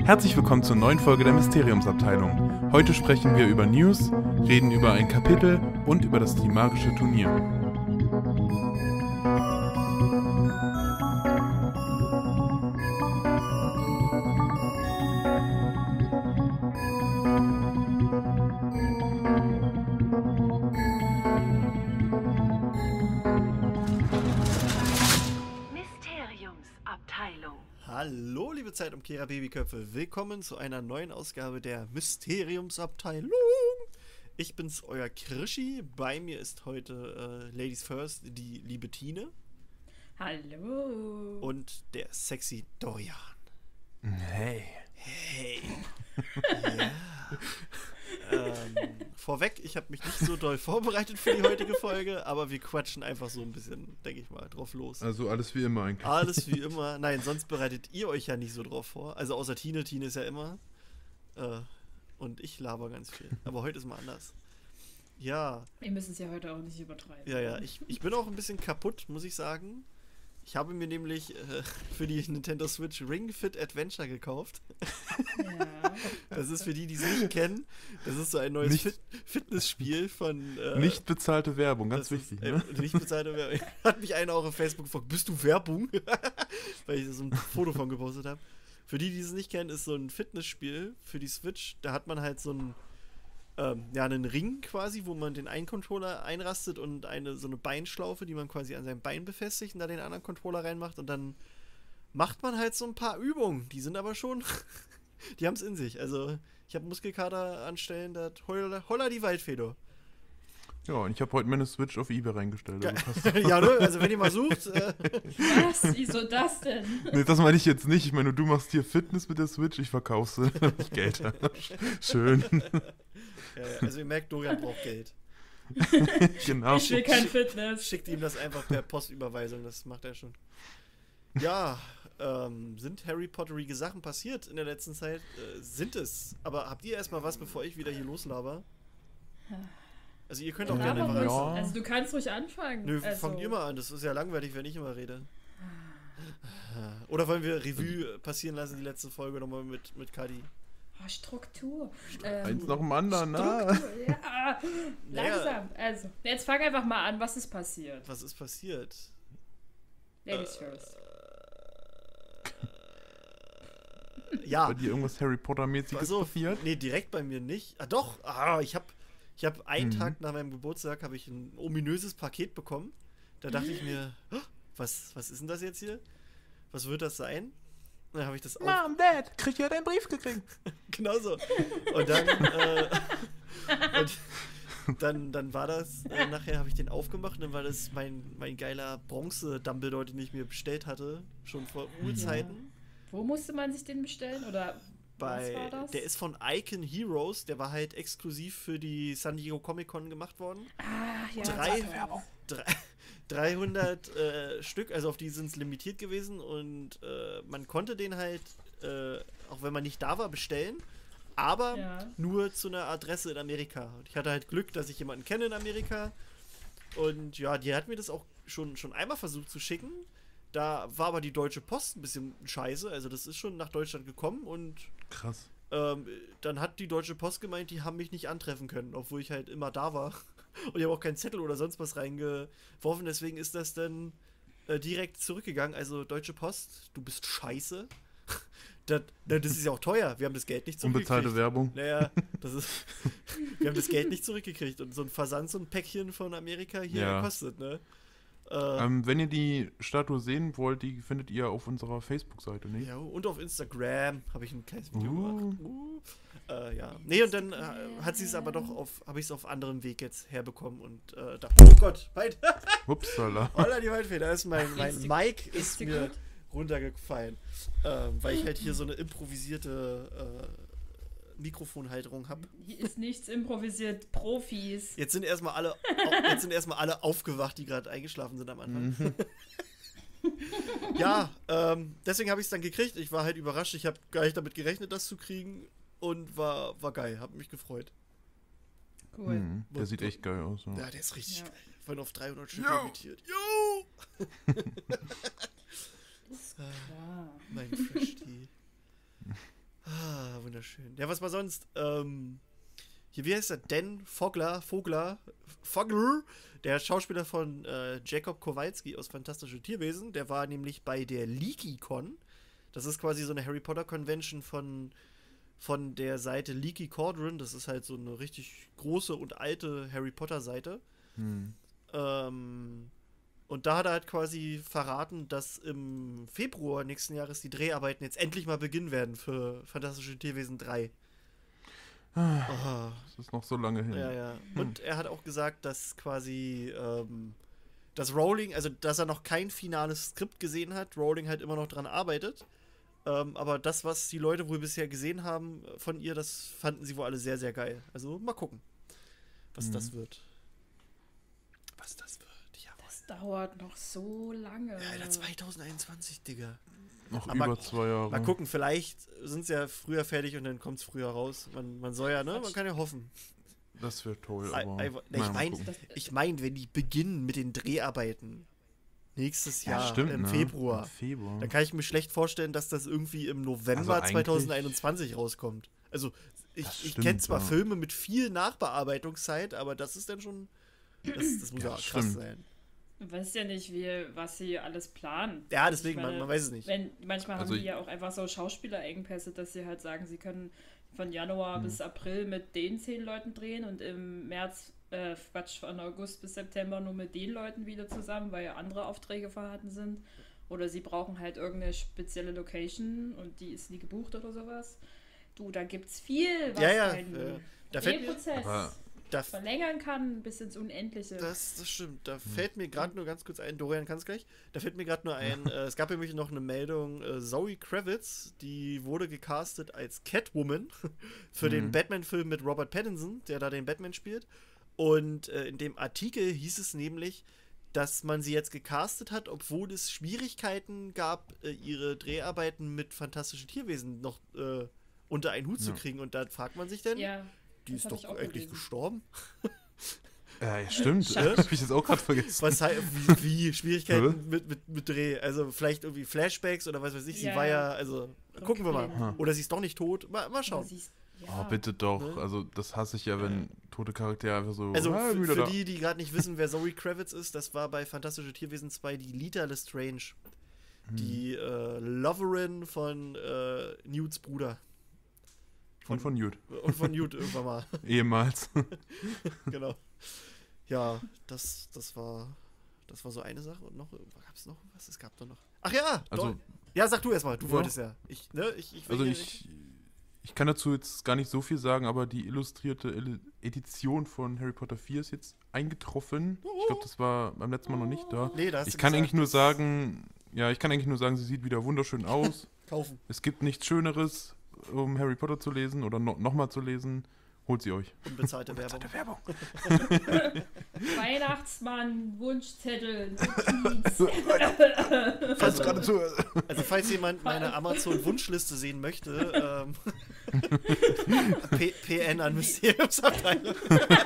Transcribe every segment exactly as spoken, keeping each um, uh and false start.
Herzlich willkommen zur neuen Folge der Mysteriumsabteilung. Heute sprechen wir über News, reden über ein Kapitel und über das Trimagische Turnier. Hallo, liebe Zeitumkehrer Babyköpfe, willkommen zu einer neuen Ausgabe der Mysteriumsabteilung. Ich bin's, euer Krischi. Bei mir ist heute äh, Ladies First die liebe Tine. Hallo. Und der sexy Dorian. Hey. Hey. Ja. ähm, vorweg, ich habe mich nicht so doll vorbereitet für die heutige Folge, aber wir quatschen einfach so ein bisschen, denke ich mal, drauf los. Also alles wie immer eigentlich. Alles wie immer. Nein, sonst bereitet ihr euch ja nicht so drauf vor. Also außer Tine, Tine ist ja immer. Äh, und ich laber ganz viel. Aber heute ist mal anders. Ja. Wir müssen es ja heute auch nicht übertreiben. Ja, ja. Ich, ich bin auch ein bisschen kaputt, muss ich sagen. Ich habe mir nämlich äh, für die Nintendo Switch Ring Fit Adventure gekauft. Ja. Das ist für die, die es nicht kennen. Das ist so ein neues Fit Fitnessspiel von... Äh, nicht bezahlte Werbung, ganz wichtig. Ist, ne? äh, nicht bezahlte Werbung. Hat mich einer auch auf Facebook gefragt, bist du Werbung? Weil ich so ein Foto von gepostet habe. Für die, die es nicht kennen, ist so ein Fitnessspiel für die Switch. Da hat man halt so ein Ähm, ja, einen Ring quasi, wo man den einen Controller einrastet und eine so eine Beinschlaufe, die man quasi an seinem Bein befestigt und da den anderen Controller reinmacht und dann macht man halt so ein paar Übungen. Die sind aber schon, die haben es in sich. Also ich habe Muskelkater anstellen, da holla, holla die Waldfeder. Ja, und ich habe heute meine Switch auf eBay reingestellt. Also ja, ne? Also wenn ihr mal sucht. Äh Was? Wieso das denn? Nee, das meine ich jetzt nicht. Ich meine, du machst hier Fitness mit der Switch, ich verkauf's sie, damit ich Geld habe. Schön. Ja, ja, also ihr merkt, Dorian braucht Geld. Genau. Ich will kein Fitness. Schickt ihm das einfach per Postüberweisung, das macht er schon. Ja, ähm, sind Harry Potterige Sachen passiert in der letzten Zeit? Äh, sind es. Aber habt ihr erstmal was, bevor ich wieder hier loslaber? Also ihr könnt auch Ja, gerne aber mal ruhig. Ja. Also du kannst ruhig anfangen. Nö, also. fangt ihr mal an, das ist ja langweilig, wenn ich immer rede. Oder wollen wir Revue passieren lassen, die letzte Folge nochmal mit, mit Kadi? Oh, Struktur. Eins Ähm, nach dem anderen, na? Struktur, ja. Langsam. Also, jetzt fang einfach mal an, was ist passiert? Was ist passiert? Ladies äh, first. Ja. Bei dir irgendwas Harry Potter-mäßiges Also, passiert? nee, direkt bei mir nicht. Ah, doch. Ah, ich habe ich hab einen Mhm. Tag nach meinem Geburtstag habe ich ein ominöses Paket bekommen. Da dachte ich mir, "Oh, was, was ist denn das jetzt hier? Was wird das sein? Und dann habe ich das auf... Mom, Dad, krieg ja deinen Brief gekriegt. Genau so. Und dann, äh, und dann, dann war das, äh, nachher habe ich den aufgemacht und dann war das mein, mein geiler Bronze-Dumbledore, den ich mir bestellt hatte, schon vor Urzeiten. Wo musste man sich den bestellen? Oder Bei, was war das? der ist von Icon Heroes, der war halt exklusiv für die San Diego Comic Con gemacht worden. Ah, ja. Drei, das war- drei, dreihundert äh, Stück, also auf die sind es limitiert gewesen und äh, man konnte den halt, äh, auch wenn man nicht da war, bestellen, aber Ja. nur zu einer Adresse in Amerika. Und ich hatte halt Glück, dass ich jemanden kenne in Amerika und ja, die hat mir das auch schon, schon einmal versucht zu schicken. Da war aber die Deutsche Post ein bisschen scheiße, also das ist schon nach Deutschland gekommen und Krass. ähm, dann hat die Deutsche Post gemeint, die haben mich nicht antreffen können, obwohl ich halt immer da war. Und ich habe auch keinen Zettel oder sonst was reingeworfen, deswegen ist das dann äh, direkt zurückgegangen. Also Deutsche Post, du bist scheiße. das, das ist ja auch teuer, wir haben das Geld nicht zurückgekriegt. Unbezahlte Werbung. Naja, das ist, wir haben das Geld nicht zurückgekriegt und so ein Versand, so ein Päckchen von Amerika hier Ja. kostet, ne? Äh, Ähm, wenn ihr die Statue sehen wollt, die findet ihr auf unserer Facebook-Seite, nicht? Ja, und auf Instagram habe ich ein kleines Video Uh. gemacht. Uh. Äh, ja. Nee, und dann äh, hat sie es aber doch auf, habe ich es auf anderem Weg jetzt herbekommen und äh, dachte, oh Gott, weit. Upsala. Holla die Waldfeder, da ist mein, mein Ist die- Mic ist ist die mir gut? runtergefallen. Ähm, weil ich halt hier so eine improvisierte äh, Mikrofonhalterung habe. Hier ist nichts improvisiert. Profis. Jetzt sind erstmal alle, jetzt sind erstmal alle aufgewacht, die gerade eingeschlafen sind am Anfang. Mhm. Ja, ähm, deswegen habe ich es dann gekriegt. Ich war halt überrascht. Ich habe gar nicht damit gerechnet, das zu kriegen. Und war, war geil. Habe mich gefreut. Cool. Mhm. Der sieht echt geil aus. Ja. Ja, der ist richtig Ja. geil. Vorhin auf dreihundert Stück Jo. limitiert. Jo! Ist klar. Mein Freshty. wunderschön. Ja, was war sonst? Ähm, hier, wie heißt er? Dan Fogler, Vogler, Fogler, der Schauspieler von äh, Jacob Kowalski aus Fantastische Tierwesen, der war nämlich bei der LeakyCon. Das ist quasi so eine Harry Potter Convention von, von der Seite Leaky Cauldron. Das ist halt so eine richtig große und alte Harry Potter Seite. Hm. Ähm, und da hat er halt quasi verraten, dass im Februar nächsten Jahres die Dreharbeiten jetzt endlich mal beginnen werden für Fantastische Tierwesen drei. Oh. Das ist noch so lange hin. Ja, ja. Und er hat auch gesagt, dass quasi ähm, das Rowling, also dass er noch kein finales Skript gesehen hat, Rowling halt immer noch dran arbeitet. Ähm, aber das, was die Leute wohl bisher gesehen haben von ihr, das fanden sie wohl alle sehr, sehr geil. Also mal gucken, was Mhm. das wird. Was das wird, jawohl. Das dauert noch so lange. Alter, zwanzig einundzwanzig, Digga. Noch Aber über zwei Jahre. Mal gucken, vielleicht sind sie ja früher fertig und dann kommt es früher raus. Man, man soll ja, ne? Man kann ja hoffen. Das wäre toll, I- aber... I- ne, naja, ich mal mein- gucken. Das, Ich meine, wenn die beginnen mit den Dreharbeiten nächstes Ja, Jahr, stimmt, im ne? Februar, Im Februar. dann kann ich mir schlecht vorstellen, dass das irgendwie im November Also eigentlich- zwanzig einundzwanzig rauskommt. Also, ich, Das ich stimmt, kenne zwar ja. Filme mit viel Nachbearbeitungszeit, aber das ist dann schon. Das, das muss ja, Ja, krass stimmt. sein. du weißt ja nicht, wie, was sie alles planen. Ja, Also deswegen, ich meine, man, man weiß es nicht. Wenn, manchmal Also haben die ich- ja auch einfach so Schauspielerengpässe, dass sie halt sagen, sie können von Januar Mhm. bis April mit den zehn Leuten drehen und im März, äh, Quatsch, von August bis September nur mit den Leuten wieder zusammen, weil ja andere Aufträge vorhanden sind. Oder sie brauchen halt irgendeine spezielle Location und die ist nie gebucht oder sowas. Du, da gibt's viel, was Ja, ja, deinen äh, da fällt mir- Drehprozess Aber- Da, verlängern kann bis ins Unendliche. das, das stimmt. Da Hm. fällt mir gerade nur ganz kurz ein, Dorian kann es gleich, da fällt mir gerade nur ein, äh, es gab nämlich noch eine Meldung, äh, Zoe Kravitz, die wurde gecastet als Catwoman für den Mhm. Batman-Film mit Robert Pattinson, der da den Batman spielt. Und äh, in dem Artikel hieß es nämlich, dass man sie jetzt gecastet hat, obwohl es Schwierigkeiten gab, äh, ihre Dreharbeiten mit Fantastischen Tierwesen noch äh, unter einen Hut zu Ja. kriegen. Und da fragt man sich dann, ja, die das ist hab doch ich auch eigentlich gelesen. gestorben. Ja, ja, stimmt. Schade. Hab ich jetzt auch gerade vergessen. Was heißt, wie, wie Schwierigkeiten mit, mit, mit Dreh? Also vielleicht irgendwie Flashbacks oder was weiß ich. Sie Ja, war ja, ja. also gucken wir mal. Hm. Oder sie ist doch nicht tot. Mal, mal Aber schauen. sie ist- Oh, ja. bitte doch. Ne? Also, das hasse ich ja, wenn tote Charaktere einfach so... Also ah, für, wieder für da. die, die gerade nicht wissen, wer Zoe Kravitz ist, das war bei Fantastische Tierwesen zwei die Lita Lestrange. Hm. Die äh, Loverin von äh, Newts Bruder. Und von Jude. Und von Newt irgendwann mal. Ehemals. Genau. Ja, das, das war das war so eine Sache. Und noch, gab es noch was? Es gab doch noch. Ach ja! Also, doch. Ja, sag du erstmal, du Ja. wolltest ja. Ich, ne, ich, ich will also hier ich, ich kann dazu jetzt gar nicht so viel sagen, aber die illustrierte Eli- Edition von Harry Potter vier ist jetzt eingetroffen. Ich glaube, das war beim letzten Mal noch nicht da. Nee, da hast Ich du kann gesagt, eigentlich nur das- sagen, ja, ich kann eigentlich nur sagen, sie sieht wieder wunderschön aus. Kaufen. Es gibt nichts Schöneres, um Harry Potter zu lesen oder no nochmal zu lesen. Holt sie euch. Unbezahlte Werbung. Werbung. Weihnachtsmann, Wunschzettel, Notiz. Falls gerade zu. Also falls jemand meine Amazon-Wunschliste sehen möchte, ähm, P PN an Mysteriumsabteilung.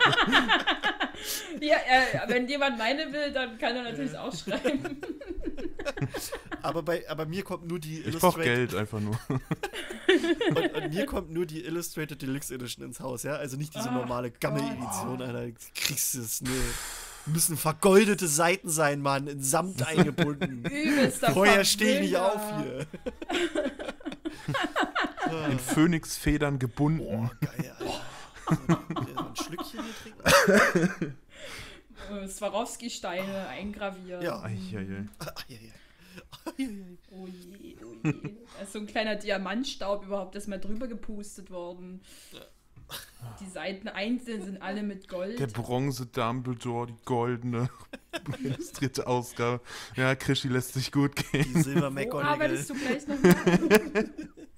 Ja, äh, wenn jemand meine will, dann kann er natürlich auch schreiben. Aber bei aber mir kommt nur die Ich brauche Illustrated Geld einfach nur. und, und mir kommt nur die Illustrated Deluxe Edition ins Haus, ja? Also nicht diese Ach normale Gammel-Edition, Gott. Alter. Kriegst du es, ne? Müssen vergoldete Seiten sein, Mann, in Samt eingebunden. Übelster Vorher stehe ich nicht Verwirrer. auf hier. In Phönixfedern gebunden. Boah, geil, Alter. So ein Schlückchen hier trinken? Äh, Swarovski-Steine eingraviert. Ja. Eieiei. Ah, ja, ja. Ah, ja, ja. Oh je, oh je. Da ist so ein kleiner Diamantstaub überhaupt erstmal drüber gepustet worden. Die Seiten einzeln sind alle mit Gold. Der Bronze Dumbledore, die goldene illustrierte Ausgabe. Ja, Krischi lässt sich gut gehen. Die Silber Wo McGonagall. arbeitest du gleich nochmal?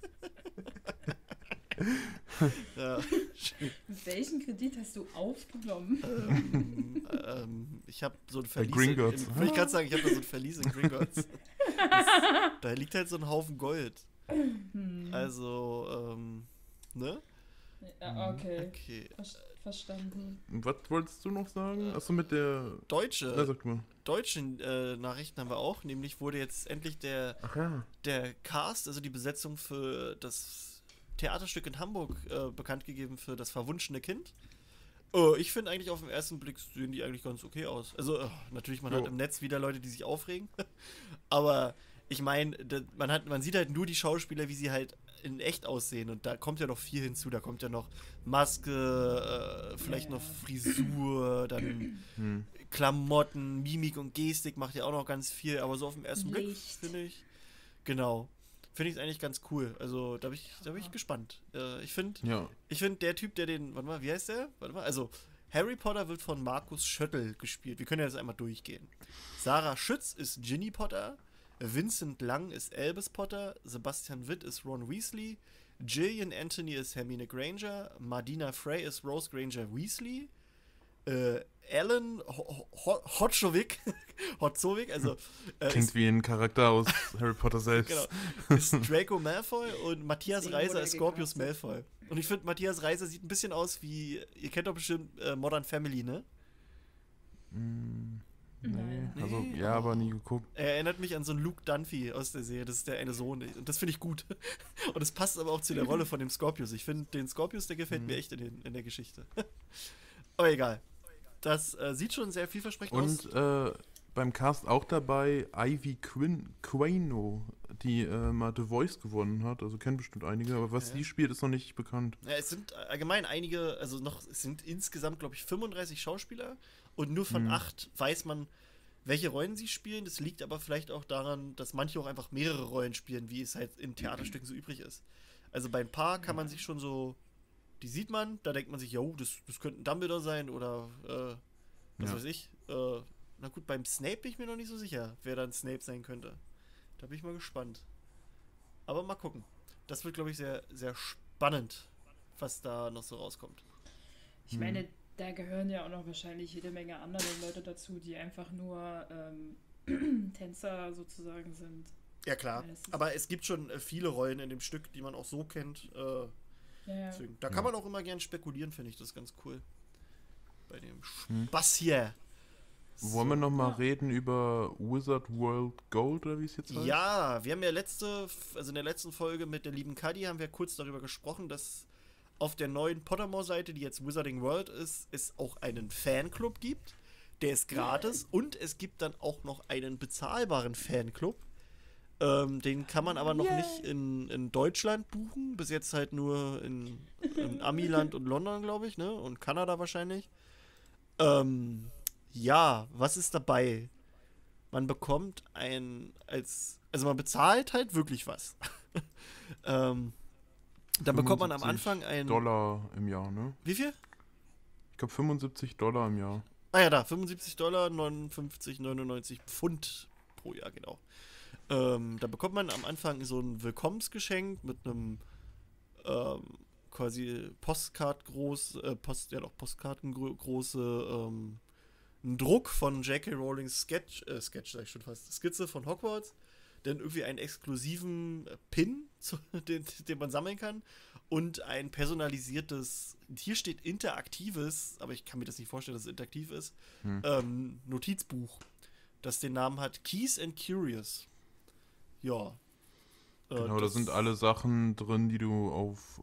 Ja, schön. Mit welchem Kredit hast du aufgenommen? ähm, ähm, ich habe so ein Verlies. Gringotts. in- Will ich gerade sagen, ich habe da so ein Verlies in Gringotts. Das, da liegt halt so ein Haufen Gold. Hm. Also, ähm, ne? Ja, okay. Okay. Ver verstanden. Was wolltest du noch sagen? Achso, mit der. Na, Deutsche, sag mal. deutsche äh, Nachrichten haben wir auch. Nämlich wurde jetzt endlich der, Ach ja. der Cast, also die Besetzung für das Theaterstück in Hamburg äh, bekannt gegeben für das verwunschene Kind. Oh, ich finde eigentlich auf den ersten Blick sehen die eigentlich ganz okay aus. Also oh, natürlich, man Jo. hat im Netz wieder Leute, die sich aufregen. Aber ich meine, man hat, man sieht halt nur die Schauspieler, wie sie halt in echt aussehen. Und da kommt ja noch viel hinzu. Da kommt ja noch Maske, äh, vielleicht Ja, noch ja. Frisur, dann Hm. Klamotten, Mimik und Gestik macht ja auch noch ganz viel. Aber so auf den ersten Blick Licht. finde ich, genau, finde ich es eigentlich ganz cool. Also da bin ich, da bin ich gespannt. Äh, ich finde, Ja. ich finde, der Typ, der den, warte mal, wie heißt der? Warte mal, also Harry Potter wird von Markus Schöttl gespielt. Wir können ja jetzt einmal durchgehen. Sarah Schütz ist Ginny Potter, Vincent Lang ist Albus Potter, Sebastian Witt ist Ron Weasley, Gillian Anthony ist Hermine Granger, Mardina Frey ist Rose Granger Weasley, äh, Alan Ho- Ho- Hotzowik, Hotzowik, also äh, Klingt ist, wie ein Charakter aus Harry Potter selbst. genau, ist Draco Malfoy und Matthias Deswegen Reiser wurde ist er Scorpius gecastet. Malfoy. Und ich finde, Matthias Reiser sieht ein bisschen aus wie, ihr kennt doch bestimmt äh, Modern Family, ne? Hm, nee. Nein. Also, Nee? ja, aber nie geguckt. Er erinnert mich an so einen Luke Dunphy aus der Serie, das ist der eine Sohn. Und das finde ich gut. Und es passt aber auch zu der Rolle von dem Scorpius. Ich finde, den Scorpius, der gefällt Mhm. mir echt in, den, in der Geschichte. Aber egal. Das äh, sieht schon sehr vielversprechend aus. Und äh, beim Cast auch dabei Ivy Quin Quino, die äh, mal The Voice gewonnen hat. Also kennen bestimmt einige, aber was Ja. sie spielt, ist noch nicht bekannt. Ja, es sind allgemein einige, also noch, es sind insgesamt, glaube ich, fünfunddreißig Schauspieler und nur von Mhm. acht weiß man, welche Rollen sie spielen. Das liegt aber vielleicht auch daran, dass manche auch einfach mehrere Rollen spielen, wie es halt in Theaterstücken so übrig ist. Also bei ein paar kann man sich schon so, die sieht man, da denkt man sich, jo, das, das könnte ein Dumbledore sein oder äh, was Ja. weiß ich. Äh, na gut, beim Snape bin ich mir noch nicht so sicher, wer dann Snape sein könnte. Da bin ich mal gespannt. Aber mal gucken. Das wird, glaube ich, sehr, sehr spannend, was da noch so rauskommt. Ich meine, da gehören ja auch noch wahrscheinlich jede Menge andere Leute dazu, die einfach nur ähm, Tänzer sozusagen sind. Ja, klar. Ja, es ist- Aber es gibt schon äh, viele Rollen in dem Stück, die man auch so kennt. Äh, Ja, ja. deswegen. Da Ja. kann man auch immer gern spekulieren, finde ich. Das ist ganz cool. Bei dem Hm. Spaß hier. Wollen wir noch mal Ja. reden über Wizard World Gold, oder wie es jetzt heißt? Ja, wir haben ja letzte, also in der letzten Folge mit der lieben Kadi haben wir kurz darüber gesprochen, dass auf der neuen Pottermore-Seite, die jetzt Wizarding World ist, es auch einen Fanclub gibt. Der ist gratis und es gibt dann auch noch einen bezahlbaren Fanclub. Ähm, den kann man aber noch Yay. nicht in, in Deutschland buchen. Bis jetzt halt nur in, in Amiland und London, glaube ich, ne? Und Kanada wahrscheinlich. Ähm, ja, was ist dabei? Man bekommt ein, als, also man bezahlt halt wirklich was. ähm, dann bekommt man am fünfundsiebzig Anfang ein, Dollar im Jahr, ne? wie viel? Ich glaube fünfundsiebzig Dollar im Jahr. Ah ja, da, fünfundsiebzig Dollar, neunundfünfzig, neunundneunzig Pfund pro Jahr, genau. Ähm, da bekommt man am Anfang so ein Willkommensgeschenk mit einem ähm, quasi Postcard groß, äh, Post, ja doch, Postkarten gro- große, ähm, ein Druck von J K. Rowlings Sketch, äh, Sketch sag ich schon fast, Skizze von Hogwarts, dann irgendwie einen exklusiven äh, Pin, zu, den, den man sammeln kann und ein personalisiertes, hier steht interaktives, aber ich kann mir das nicht vorstellen, dass es interaktiv ist, Hm. ähm, Notizbuch, das den Namen hat Keys and Curious. Ja. Äh, Genau, da das- sind alle Sachen drin, die du auf,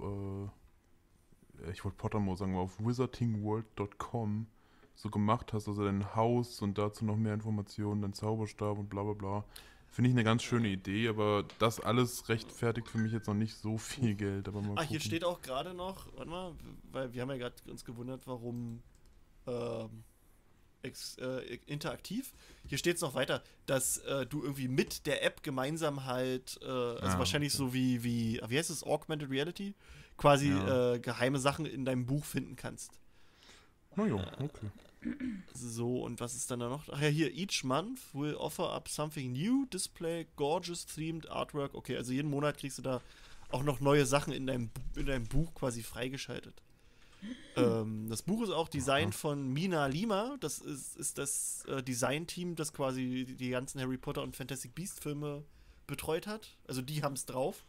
äh, ich wollte Pottermore sagen, aber auf wizarding world dot com so gemacht hast, also dein Haus und dazu noch mehr Informationen, dein Zauberstab und bla bla bla. Finde ich eine ganz schöne Idee, aber das alles rechtfertigt für mich jetzt noch nicht so viel Geld. Aber mal Ah, hier gucken. steht auch gerade noch, warte mal, weil wir haben ja gerade uns gewundert, warum ähm, ex, äh, interaktiv. Hier steht es noch weiter, dass äh, du irgendwie mit der App gemeinsam halt, äh, also Ah, wahrscheinlich okay. so wie, wie, wie heißt es, Augmented Reality, quasi Ja. äh, geheime Sachen in deinem Buch finden kannst. Na ja, okay. So, und was ist dann da noch? Ach ja, hier, each month will offer up something new, display gorgeous themed artwork. Okay, also jeden Monat kriegst du da auch noch neue Sachen in deinem, Bu- in deinem Buch quasi freigeschaltet. ähm, das Buch ist auch designt von Mina Lima. Das ist, ist das äh, Design-Team, das quasi die, die ganzen Harry Potter und Fantastic Beast-Filme betreut hat. Also die haben es drauf.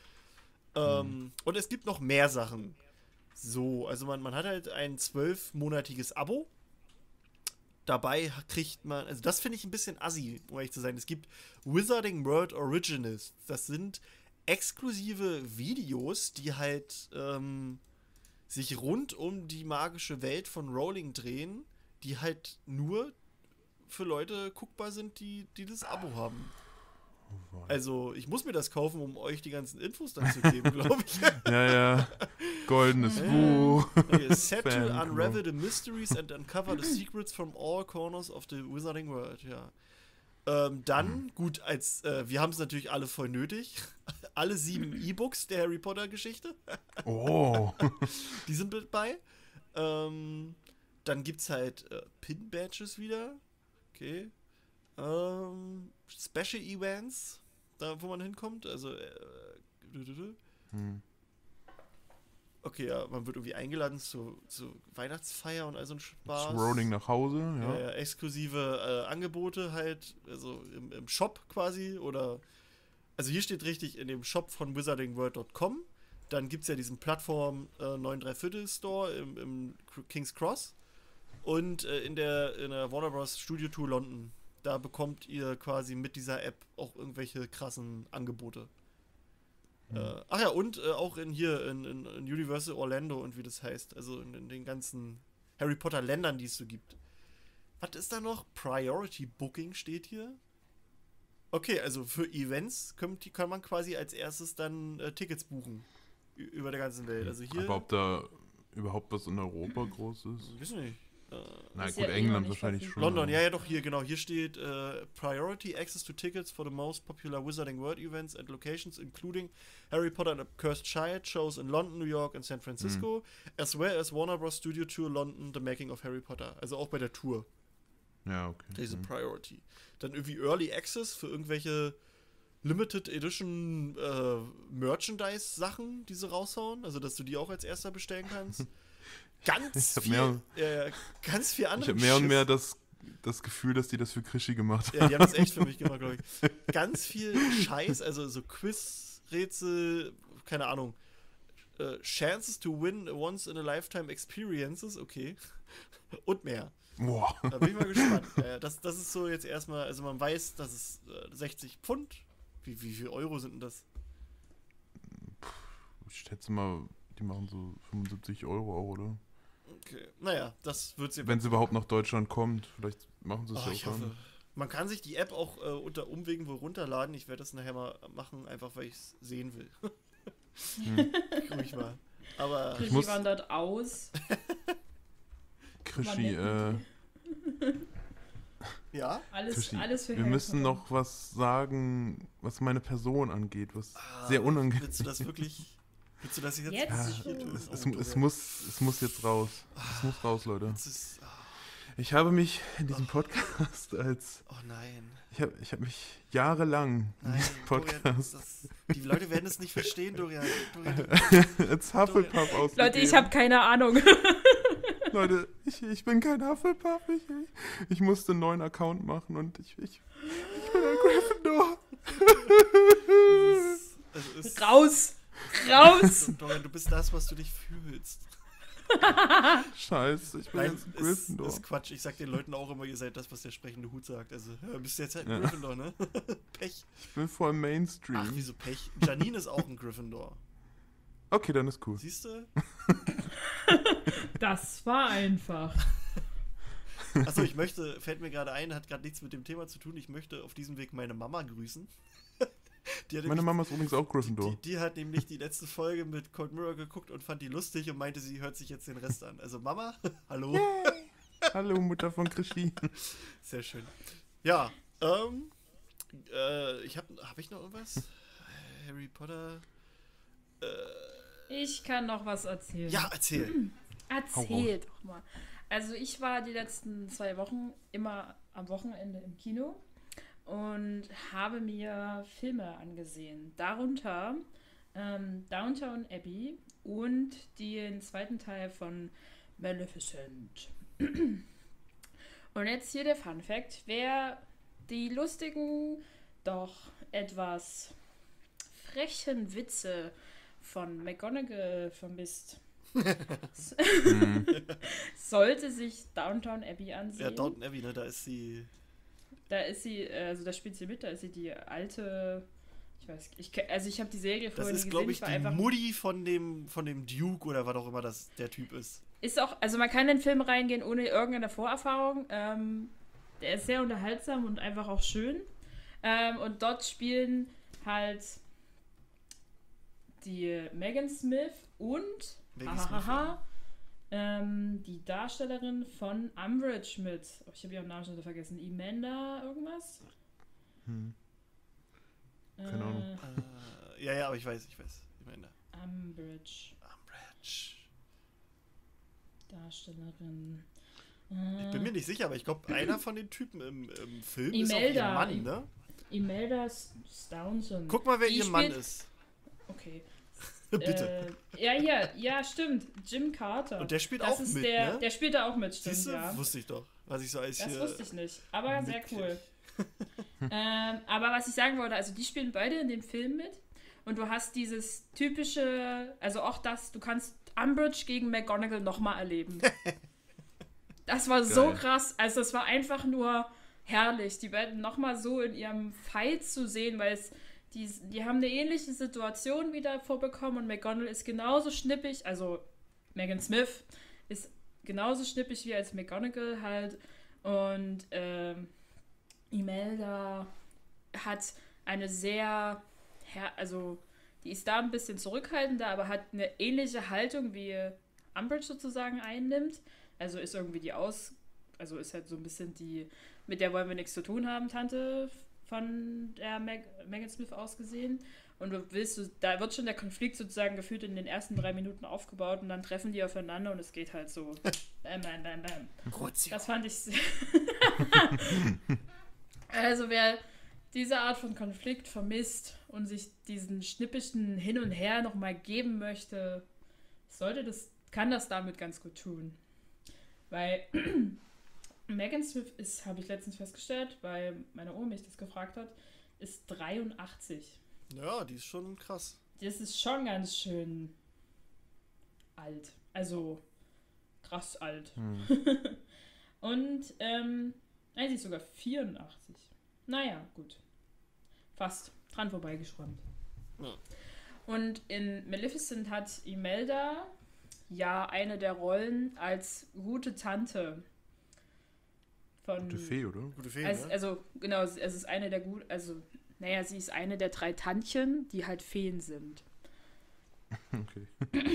ähm, Und es gibt noch mehr Sachen. So, also man, man hat halt ein zwölfmonatiges Abo. Dabei kriegt man, also das finde ich ein bisschen assi, um ehrlich zu sein. Es gibt Wizarding World Originals. Das sind exklusive Videos, die halt ähm, sich rund um die magische Welt von Rowling drehen, die halt nur für Leute guckbar sind, die, die das Abo haben. Also, ich muss mir das kaufen, um euch die ganzen Infos dann zu geben, glaube ich. Ja, ja. Goldenes Ja. Buch. Okay, set to Fanclub. unravel the mysteries and uncover the secrets from all corners of the Wizarding World, ja. Ähm, dann, gut, als äh, wir haben es natürlich alle voll nötig. Alle sieben E-Books der Harry Potter-Geschichte, Oh. die sind mit bei. Ähm, dann gibt's halt äh, Pin-Badges wieder. Okay. Ähm, Special Events, da wo man hinkommt. Also, äh, Hm. okay, ja, man wird irgendwie eingeladen zu, zu Weihnachtsfeier und all so ein Spaß. Ist Rowling nach Hause, Ja, ja. ja, exklusive äh, Angebote halt, also im, im Shop quasi, oder, also hier steht richtig in dem Shop von wizarding world dot com, dann gibt es ja diesen Plattform äh, neun Komma drei Viertel Store im, im King's Cross und äh, in, der, in der Warner Bros. Studio Tour London, da bekommt ihr quasi mit dieser App auch irgendwelche krassen Angebote. Hm. Äh, ach ja, und äh, auch in hier, in, in, in Universal Orlando und wie das heißt, also in, in den ganzen Harry Potter Ländern, die es so gibt. Was ist da noch? Priority Booking steht hier. Okay, also für Events kommt, die kann man quasi als erstes dann äh, Tickets buchen. Ü- über der ganzen Welt. Also hier. Aber ob da überhaupt was in Europa groß ist? Wissen nicht. Äh, Na Ist gut, ja eh England noch nicht wahrscheinlich verfügbar. schon. London, aber- ja, ja, doch, hier, genau. Hier steht äh, Priority Access to Tickets for the most popular Wizarding World Events and locations, including Harry Potter and the Cursed Child shows in London, New York and San Francisco, as well as Warner Bros. Studio Tour London, The Making of Harry Potter. Also auch bei der Tour. Ja, okay. Diese Hm. Priority. Dann irgendwie Early Access für irgendwelche Limited Edition äh, Merchandise-Sachen, die sie raushauen. Also, dass du die auch als erster bestellen kannst. Ganz Ich hab viel, mehr- äh, ganz viel Ich andere habe mehr und Schiss. mehr das, das Gefühl, dass die das für Krischi gemacht haben. Ja, die haben das echt für mich gemacht, glaube ich. Ganz viel Scheiß, also so Quiz, Rätsel, keine Ahnung. Äh, Chances to win once in a lifetime experiences, okay. Und mehr. Boah. Da bin ich mal gespannt. Äh, das, das ist so jetzt erstmal, also man weiß, dass es äh, sechzig Pfund. Wie, wie viel Euro sind denn das? Ich schätze mal, die machen so fünfundsiebzig Euro auch, oder? Okay. Naja, das wird sie. Wenn es überhaupt nach Deutschland kommt. Vielleicht machen sie es Oh, ja ich auch hoffe. dann. Man kann sich die App auch äh, unter Umwegen wohl runterladen. Ich werde das nachher mal machen, einfach weil ich es sehen will. Hm. Ruhig mal. Aber Krischi muss- wandert aus. Krischi, War äh, nett ja. Alles, Krischi, alles für wir Harry müssen Potter. noch was sagen, was meine Person angeht, was Ah, sehr unangenehm Willst du das wirklich? Willst du das jetzt, Jetzt Ja, schon. tun? es, es, Oh, es, Dorian. muss, es muss jetzt raus. Es muss raus, Leute. Das ist, ah, Ich habe mich in diesem Podcast als... oh nein. Ich habe ich hab mich jahrelang in Nein, diesem Dorian, Podcast das, die Leute werden es nicht verstehen, Dorian. Dorian du, als Hufflepuff ausgegeben. Leute, ich habe keine Ahnung. Leute, ich, ich bin kein Hufflepuff. Ich, ich musste einen neuen Account machen und ich, ich, ich bin ein Gryffindor. es ist, es ist, Raus! Raus! Dorian, du bist das, was du dich fühlst. Scheiße, ich bin Nein, jetzt ein ist, Gryffindor. ist Quatsch. Ich sag den Leuten auch immer, ihr seid das, was der sprechende Hut sagt. Also, ja, bist jetzt halt ein Ja. Gryffindor, ne? Pech. Ich bin voll Mainstream. Ach, wieso Pech? Janine ist auch ein Gryffindor. Okay, dann ist cool. Siehst du? Das war einfach. Achso, ich möchte, fällt mir gerade ein, hat gerade nichts mit dem Thema zu tun. Ich möchte auf diesem Weg meine Mama grüßen. Die hat Meine nämlich- Mama ist übrigens auch Die, Gryffindor. die, die hat nämlich die letzte Folge mit Cold Mirror geguckt und fand die lustig und meinte, sie hört sich jetzt den Rest an. Also Mama, hallo. Hallo, Mutter von Krischi. Sehr schön. Ja, ähm, äh, ich habe, habe ich noch irgendwas? Harry Potter. Ich kann noch was erzählen. Ja, erzähl. Erzähl doch mal. Also ich war die letzten zwei Wochen immer am Wochenende im Kino und habe mir Filme angesehen. Darunter ähm, Downton Abbey und den zweiten Teil von Maleficent. Und jetzt hier der Fun Fact. Wer die lustigen, doch etwas frechen Witze von McGonagall vermisst, Mhm. sollte sich Downton Abbey ansehen. Ja, Downton Abbey, ne, da ist sie. Da ist sie, äh, also da spielt sie mit, da ist sie die alte, Ich weiß, ich, ke- also ich habe die Serie Das vorher nie ist, gesehen. glaube ich, ich war die einfach, Mutti von dem, von dem Duke oder was auch immer das der Typ ist. ist auch, also man kann in den Film reingehen ohne irgendeine Vorerfahrung. Ähm, der ist sehr unterhaltsam und einfach auch schön. Ähm, und dort spielen halt die Megan Smith und Maggie hahaha, ähm, die Darstellerin von Umbridge mit. Oh, ich habe ihren Namen schon wieder vergessen. Amanda irgendwas? Hm. Keine Ahnung. Äh, ja, ja, aber ich weiß, ich weiß. Ich meine, Umbridge. Umbridge. Darstellerin. Ich bin mir nicht sicher, aber ich glaube, einer von den Typen im, im Film ist Imelda. auch ihr Mann, ne? Imelda Staunton. Guck mal, wer Die ihr Mann spielt- ist. Okay. Bitte. Äh, ja, ja, ja, stimmt. Jim Carter. Und der spielt das auch ist mit, der, ne? Der spielt da auch mit, stimmt, Siehst du? ja. Wusste ich doch. Was ich so als Das hier... wusste ich nicht. Aber sehr mitkrieg. cool. ähm, aber was ich sagen wollte, also die spielen beide in dem Film mit. Und du hast dieses typische, also auch das, du kannst Umbridge gegen McGonagall nochmal erleben. Das war so Geil. krass. Also es war einfach nur herrlich, die beiden nochmal so in ihrem Fight zu sehen, weil es die, die haben eine ähnliche Situation wieder vorbekommen und McGonagall ist genauso schnippig, also Megan Smith ist genauso schnippig wie als McGonagall halt und ähm, Imelda hat eine sehr, her- also die ist da ein bisschen zurückhaltender, aber hat eine ähnliche Haltung wie Umbridge sozusagen einnimmt. Also ist irgendwie die Aus, also ist halt so ein bisschen die, mit der wollen wir nichts zu tun haben, Tante von der Meg Megan Smith ausgesehen. Und du willst, du, da wird schon der Konflikt sozusagen gefühlt in den ersten drei Minuten aufgebaut und dann treffen die aufeinander und es geht halt so. Bam, bam, bam, bam. Gruzio. Das fand ich sehr. Also wer diese Art von Konflikt vermisst und sich diesen schnippischen Hin und Her nochmal geben möchte, sollte das, kann das damit ganz gut tun. Weil Megan Smith ist, habe ich letztens festgestellt, weil meine Oma mich das gefragt hat, ist dreiundachtzig. Ja, die ist schon krass. Das ist schon ganz schön alt. Also krass alt. Hm. Und, ähm, nein, sie ist sogar vierundachtzig. Naja, gut. Fast dran vorbeigeschrammt. Ja. Und in Maleficent hat Imelda ja eine der Rollen als gute Tante von... Gute Fee, oder? Gute Fee, Also, ne? also genau, es ist eine der gut, also naja, sie ist eine der drei Tantchen, die halt Feen sind. Okay.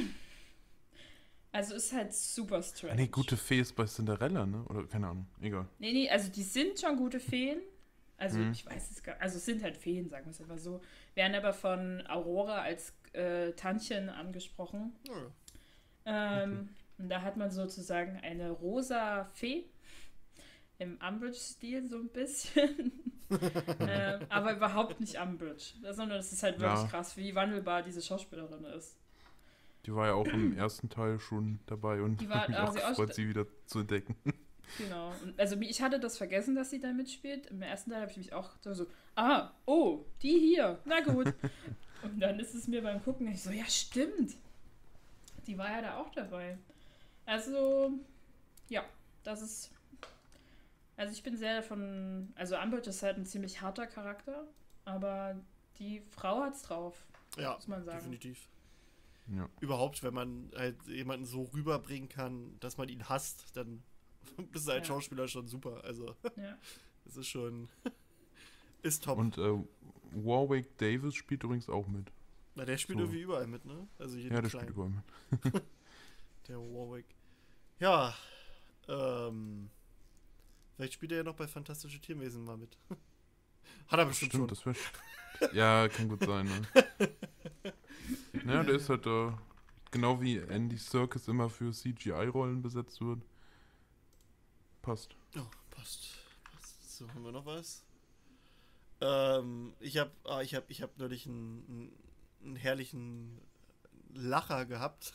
Also ist halt super strange. Ah, nee, gute Fee ist bei Cinderella, ne? Oder keine Ahnung. Egal. Nee, nee, also die sind schon gute Feen. Also Mhm. ich weiß es gar also es sind halt Feen, sagen wir es einfach so. Werden aber von Aurora als äh, Tantchen angesprochen. Ja. Ähm, und da hat man sozusagen eine rosa Fee. Im Umbridge-Stil so ein bisschen. ähm, aber überhaupt nicht Umbridge. Sondern es ist halt wirklich Ja. krass, wie wandelbar diese Schauspielerin ist. Die war ja auch im ersten Teil schon dabei und Die war- hat mich ah, auch sie auch- gefreut, sie wieder zu entdecken. Genau. Und also ich hatte das vergessen, dass sie da mitspielt. Im ersten Teil habe ich mich auch so, so, ah, oh, die hier. Na gut. Und dann ist es mir beim Gucken, ich so, ja, stimmt. Die war ja da auch dabei. Also, ja, das ist. Also ich bin sehr davon. Also Umbridge ist halt ein ziemlich harter Charakter, aber die Frau hat's drauf, Ja, muss man sagen. definitiv. Ja. Überhaupt, wenn man halt jemanden so rüberbringen kann, dass man ihn hasst, dann bist du als Ja. Schauspieler schon super. Also, Ja. das ist schon. Ist top. Und äh, Warwick Davis spielt übrigens auch mit. Na, der spielt so. irgendwie überall mit, ne? Also hier Ja, die der spielt Kleinen. überall mit. Der Warwick. Ja, ähm. Vielleicht spielt er ja noch bei Fantastische Tierwesen mal mit. Hat er bestimmt Stimmt, schon. das wäre. Ja, kann gut sein, ne? Ja, der ist halt äh, genau wie Andy Serkis immer für C G I-Rollen besetzt wird. Passt. Oh, passt. passt. So, haben wir noch was? Ähm, ich habe ah, ich hab, ich hab neulich einen, einen, einen herrlichen Lacher gehabt.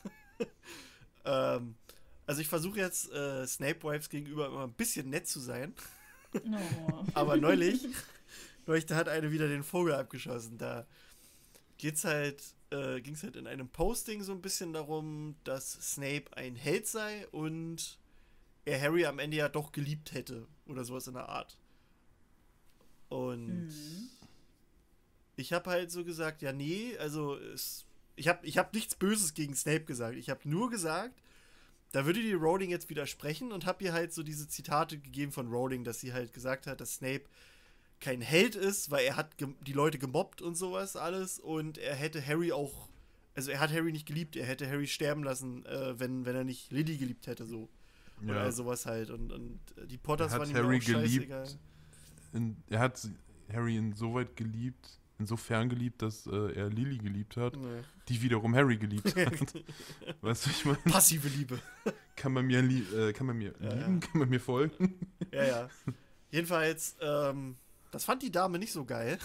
ähm, also ich versuche jetzt äh, Snape Wives gegenüber immer ein bisschen nett zu sein. Oh. Aber neulich, neulich, da hat eine wieder den Vogel abgeschossen. Da geht's halt, äh, ging es halt in einem Posting so ein bisschen darum, dass Snape ein Held sei und er Harry am Ende ja doch geliebt hätte. Oder sowas in der Art. Und Mhm. ich habe halt so gesagt, ja, nee, also es, ich habe ich hab nichts Böses gegen Snape gesagt. Ich habe nur gesagt, da würde die Rowling jetzt widersprechen und habe ihr halt so diese Zitate gegeben von Rowling, dass sie halt gesagt hat, dass Snape kein Held ist, weil er hat die Leute gemobbt und sowas alles und er hätte Harry auch, also er hat Harry nicht geliebt, er hätte Harry sterben lassen, äh, wenn, wenn er nicht Lily geliebt hätte, so. Ja. Oder sowas halt. Und, und die Potters Er waren hat ihm Harry auch scheißegal. geliebt. In, er hat Harry insoweit geliebt, insofern geliebt, dass äh, er Lily geliebt hat, Nee. die wiederum Harry geliebt hat. Weißt du, ich meine, Passive Liebe. kann man mir, lie äh, kann man mir Ja, lieben, ja. kann man mir folgen? Ja, ja. Jedenfalls, ähm, das fand die Dame nicht so geil.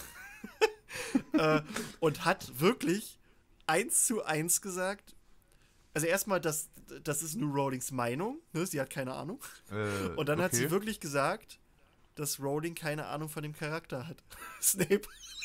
äh, und hat wirklich eins zu eins gesagt. Also erstmal, das, das ist nur Rowlings Meinung, ne? Sie hat keine Ahnung. Äh, Und dann hat sie okay. wirklich gesagt, dass Rowling keine Ahnung von dem Charakter hat. Snape.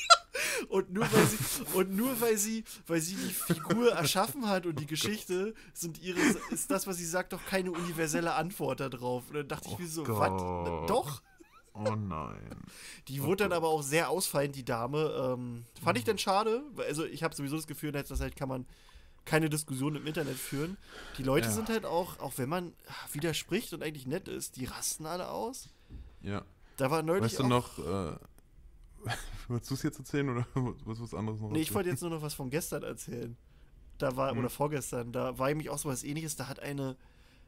Und nur weil sie, und nur weil sie, weil sie die Figur erschaffen hat und die Geschichte, sind ihre, ist das, was sie sagt, doch keine universelle Antwort darauf. Und dann dachte ich Oh mir so, Gott. was? Doch? Oh nein. Die wurde dann aber auch sehr ausfallend, die Dame. Ähm, fand ich dann schade. weil- Also ich habe sowieso das Gefühl, dass das halt kann man keine Diskussion im Internet führen. Die Leute Ja. sind halt auch, auch wenn man widerspricht und eigentlich nett ist, die rasten alle aus. Ja. Da war neulich Weißt du auch, noch, äh, wolltest du es jetzt erzählen oder was was anderes noch? Nee, ich erzählen? wollte jetzt nur noch was von gestern erzählen. Da war, Hm. oder vorgestern, da war nämlich auch so was ähnliches. Da hat eine,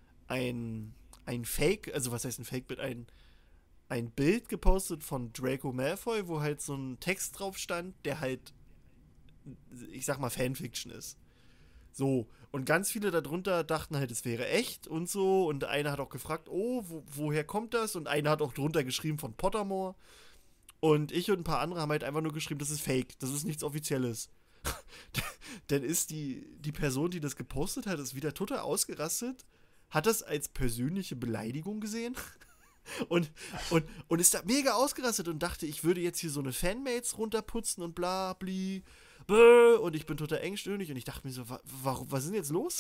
ein, ein Fake, also was heißt ein Fake-Bild, ein, ein Bild gepostet von Draco Malfoy, wo halt so ein Text drauf stand, der halt, ich sag mal, Fanfiction ist. So, und ganz viele darunter dachten halt, es wäre echt und so. Und einer hat auch gefragt, oh, wo, woher kommt das? Und einer hat auch drunter geschrieben von Pottermore. Und ich und ein paar andere haben halt einfach nur geschrieben, das ist Fake, das ist nichts Offizielles. Dann ist die, die Person, die das gepostet hat, ist wieder total ausgerastet, hat das als persönliche Beleidigung gesehen und, und, und ist da mega ausgerastet und dachte, ich würde jetzt hier so eine Fanmates runterputzen und bla bli. Bäh, und ich bin total engstirnig und ich dachte mir so, wa warum, was ist denn jetzt los?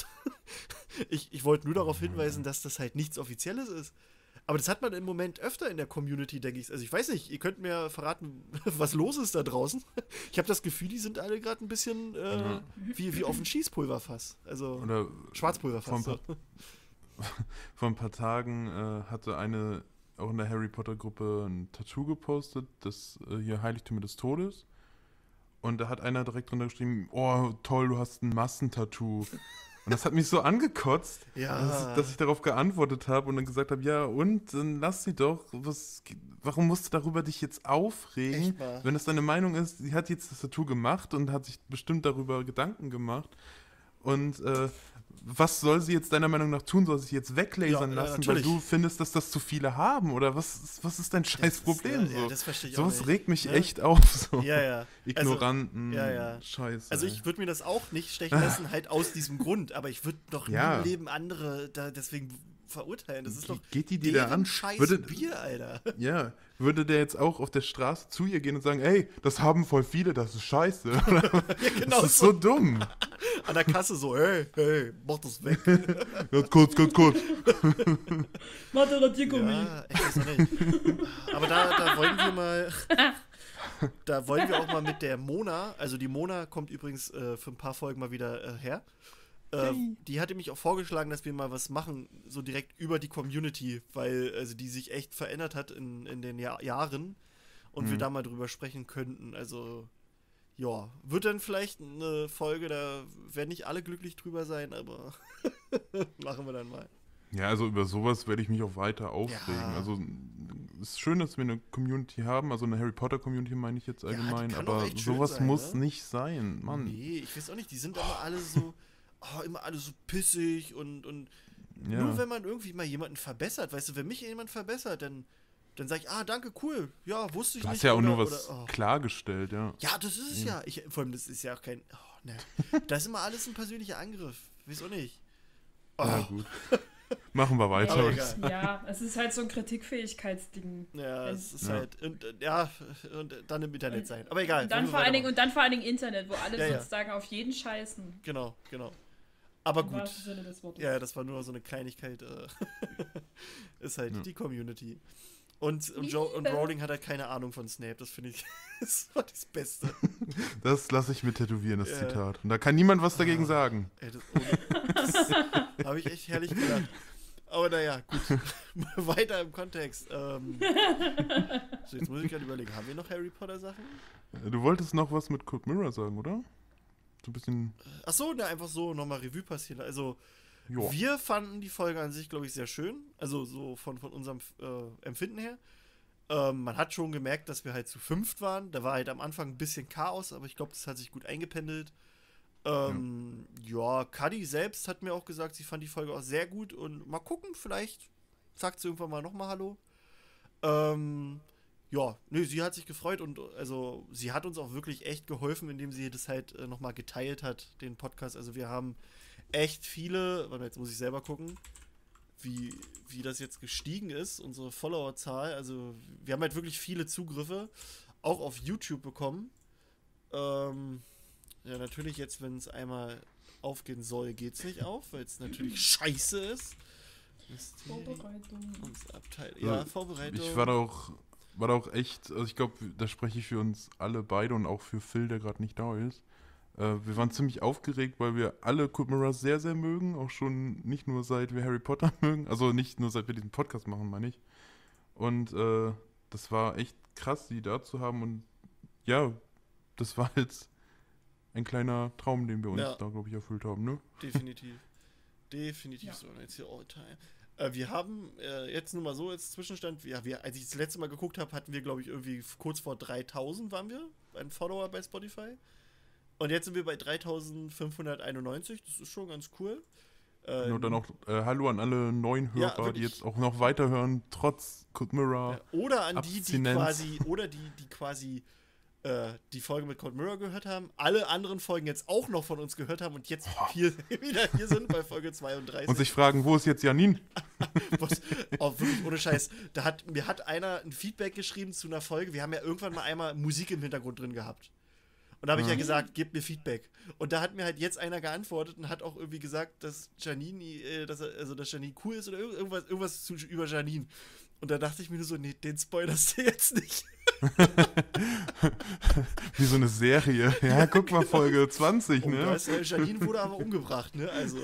ich ich wollte nur darauf hinweisen, dass das halt nichts Offizielles ist. Aber das hat man im Moment öfter in der Community, denke ich. Also ich weiß nicht, ihr könnt mir verraten, was los ist da draußen. Ich habe das Gefühl, die sind alle gerade ein bisschen äh, Ja. wie, wie auf ein Schießpulverfass. Also Oder Schwarzpulverfass. vor ein So. Vor ein paar Tagen äh, hatte eine auch in der Harry Potter Gruppe ein Tattoo gepostet, das äh, hier Heiligtümer des Todes. Und da hat einer direkt drunter geschrieben, oh toll, du hast ein Massentattoo. Und das hat mich so angekotzt, Ja. dass, dass ich darauf geantwortet habe und dann gesagt habe, ja und, dann lass sie doch. Was, warum musst du darüber dich jetzt aufregen? Echt mal? Wenn das deine Meinung ist, sie hat jetzt das Tattoo gemacht und hat sich bestimmt darüber Gedanken gemacht. Und äh, was soll sie jetzt deiner Meinung nach tun? Soll sie sich jetzt weglasern Ja, ja, lassen, weil natürlich. du findest, dass das zu viele haben? Oder was, ist- was ist dein scheiß Problem? Ja, so? ja, das verstehe ich auch Sowas nicht. regt mich Ne? echt auf. So. Ja, ja. Ignoranten, ja, ja. Scheiße. Also ey. ich würde mir das auch nicht stechen lassen, halt aus diesem Grund. Aber ich würde doch Ja. nie im Leben andere da deswegen verurteilen. Das ist Ge- doch geht die dir da deren an? scheiß Würde- Bier, Alter. Ja, würde der jetzt auch auf der Straße zu ihr gehen und sagen, ey, das haben voll viele, das ist scheiße. Ja, genau Das ist so. so dumm. An der Kasse so, hey, hey, mach das weg. Ganz kurz, ganz kurz. Mathe Radiergummi. Ja, ich weiß auch nicht. Aber da, da wollen wir mal. Da wollen wir auch mal mit der Mona, also die Mona kommt übrigens äh, für ein paar Folgen mal wieder äh, her. Äh, die hatte mich auch vorgeschlagen, dass wir mal was machen, so direkt über die Community, weil also die sich echt verändert hat in, in den Jahr Jahren und wir Mhm. da mal drüber sprechen könnten. Also, ja, wird dann vielleicht eine Folge, da werden nicht alle glücklich drüber sein, aber machen wir dann mal. Ja, also über sowas werde ich mich auch weiter aufregen. Ja. Also es ist schön, dass wir eine Community haben, also eine Harry Potter Community meine ich jetzt die allgemein, kann auch aber echt schön sowas sein, muss ne? nicht sein, Mann. Nee, ich weiß auch nicht, die sind immer alle so, oh, immer alle so pissig und, und Ja. nur wenn man irgendwie mal jemanden verbessert, weißt du, wenn mich jemand verbessert, dann, dann sage ich, ah, danke, cool, ja, wusste ich Du nicht. hast ja auch oder, nur was oder, oh. klargestellt, ja. Ja, das ist es ja. Ich, vor allem, das ist ja auch kein, oh, ne. Das ist immer alles ein persönlicher Angriff, wieso nicht? Oh, Ja, gut. Machen wir weiter. Aber würde ich egal. sagen. Ja, es ist halt so ein Kritikfähigkeitsding. ja, es ist Ja. halt, und, äh, ja, und dann im Internet sein. Aber egal. Und dann, wollen wir vor allen Dingen, weitermachen. und dann vor allen Dingen Internet, wo alle Ja, ja. sozusagen auf jeden scheißen. Genau, genau. Aber Im gut. wahrsten Sinne des Wortes. Ja, das war nur so eine Kleinigkeit. Äh, ist halt Ja. die Community. Und, und, Joe, und Rowling hat halt keine Ahnung von Snape. Das finde ich, das war das Beste. Das lasse ich mir tätowieren, das Ja. Zitat. Und da kann niemand was dagegen Ah. sagen. Ey, das, das habe ich echt herrlich gedacht. Aber naja, gut. Weiter im Kontext. Ähm, so, jetzt muss ich gerade überlegen, haben wir noch Harry Potter Sachen? Du wolltest noch was mit Cold Mirror sagen, oder? So ein bisschen. Ach so, ne, einfach so nochmal Revue passieren. Also, Ja. wir fanden die Folge an sich, glaube ich, sehr schön. Also so von, von unserem äh, Empfinden her. Ähm, man hat schon gemerkt, dass wir halt zu fünft waren. Da war halt am Anfang ein bisschen Chaos, aber ich glaube, das hat sich gut eingependelt. Ähm, ja, Cuddy selbst hat mir auch gesagt, sie fand die Folge auch sehr gut. Und mal gucken, vielleicht sagt sie irgendwann mal nochmal Hallo. Ähm, ja, nö, sie hat sich gefreut und also sie hat uns auch wirklich echt geholfen, indem sie das halt äh, nochmal geteilt hat, den Podcast. Also wir haben echt viele, warte, jetzt muss ich selber gucken, wie, wie das jetzt gestiegen ist, unsere Followerzahl. Also wir haben halt wirklich viele Zugriffe, auch auf YouTube bekommen. Ähm, ja, natürlich jetzt, wenn es einmal aufgehen soll, geht es nicht auf, weil es natürlich scheiße ist. Abteil ja, Ja, Vorbereitung. Ich war da auch, war da auch echt, also ich glaube, da spreche ich für uns alle beide und auch für Phil, der gerade nicht da ist. Äh, wir waren ziemlich aufgeregt, weil wir alle Cold Mirror sehr, sehr mögen. Auch schon nicht nur seit wir Harry Potter mögen, also nicht nur seit wir diesen Podcast machen, meine ich. Und äh, das war echt krass, die da zu haben. Und ja, das war jetzt ein kleiner Traum, den wir uns Ja. da, glaube ich, erfüllt haben, ne? Definitiv. Definitiv Ja. so. Und jetzt hier All-Time. Äh, wir haben äh, jetzt nur mal so als Zwischenstand, ja, wir, als ich das letzte Mal geguckt habe, hatten wir, glaube ich, irgendwie kurz vor dreitausend waren wir, ein Follower bei Spotify. Und jetzt sind wir bei dreitausendfünfhunderteinundneunzig, das ist schon ganz cool. Äh, Und dann auch äh, Hallo an alle neuen Ja, Hörer, die wirklich. jetzt auch noch weiterhören, trotz Cold Mirror. Ja, oder an die, die Abstinenz. quasi, oder die, die quasi äh, die Folge mit Cold Mirror gehört haben, alle anderen Folgen jetzt auch noch von uns gehört haben und jetzt hier wieder hier sind bei Folge zweiunddreißig. Und sich fragen, wo ist jetzt Janine? Was, oh, wirklich ohne Scheiß. Da hat, mir hat einer ein Feedback geschrieben zu einer Folge. Wir haben ja irgendwann mal einmal Musik im Hintergrund drin gehabt. Und da habe ich ja Mhm. gesagt, gebt mir Feedback. Und da hat mir halt jetzt einer geantwortet und hat auch irgendwie gesagt, dass Janine, äh, dass er, also dass Janine cool ist oder ir- irgendwas, irgendwas zu, über Janine. Und da dachte ich mir nur so, nee, den spoilerst du jetzt nicht. Wie so eine Serie. Ja, guck mal, Folge zwanzig, Oh, ne? das, äh, Janine wurde aber umgebracht, ne? Also.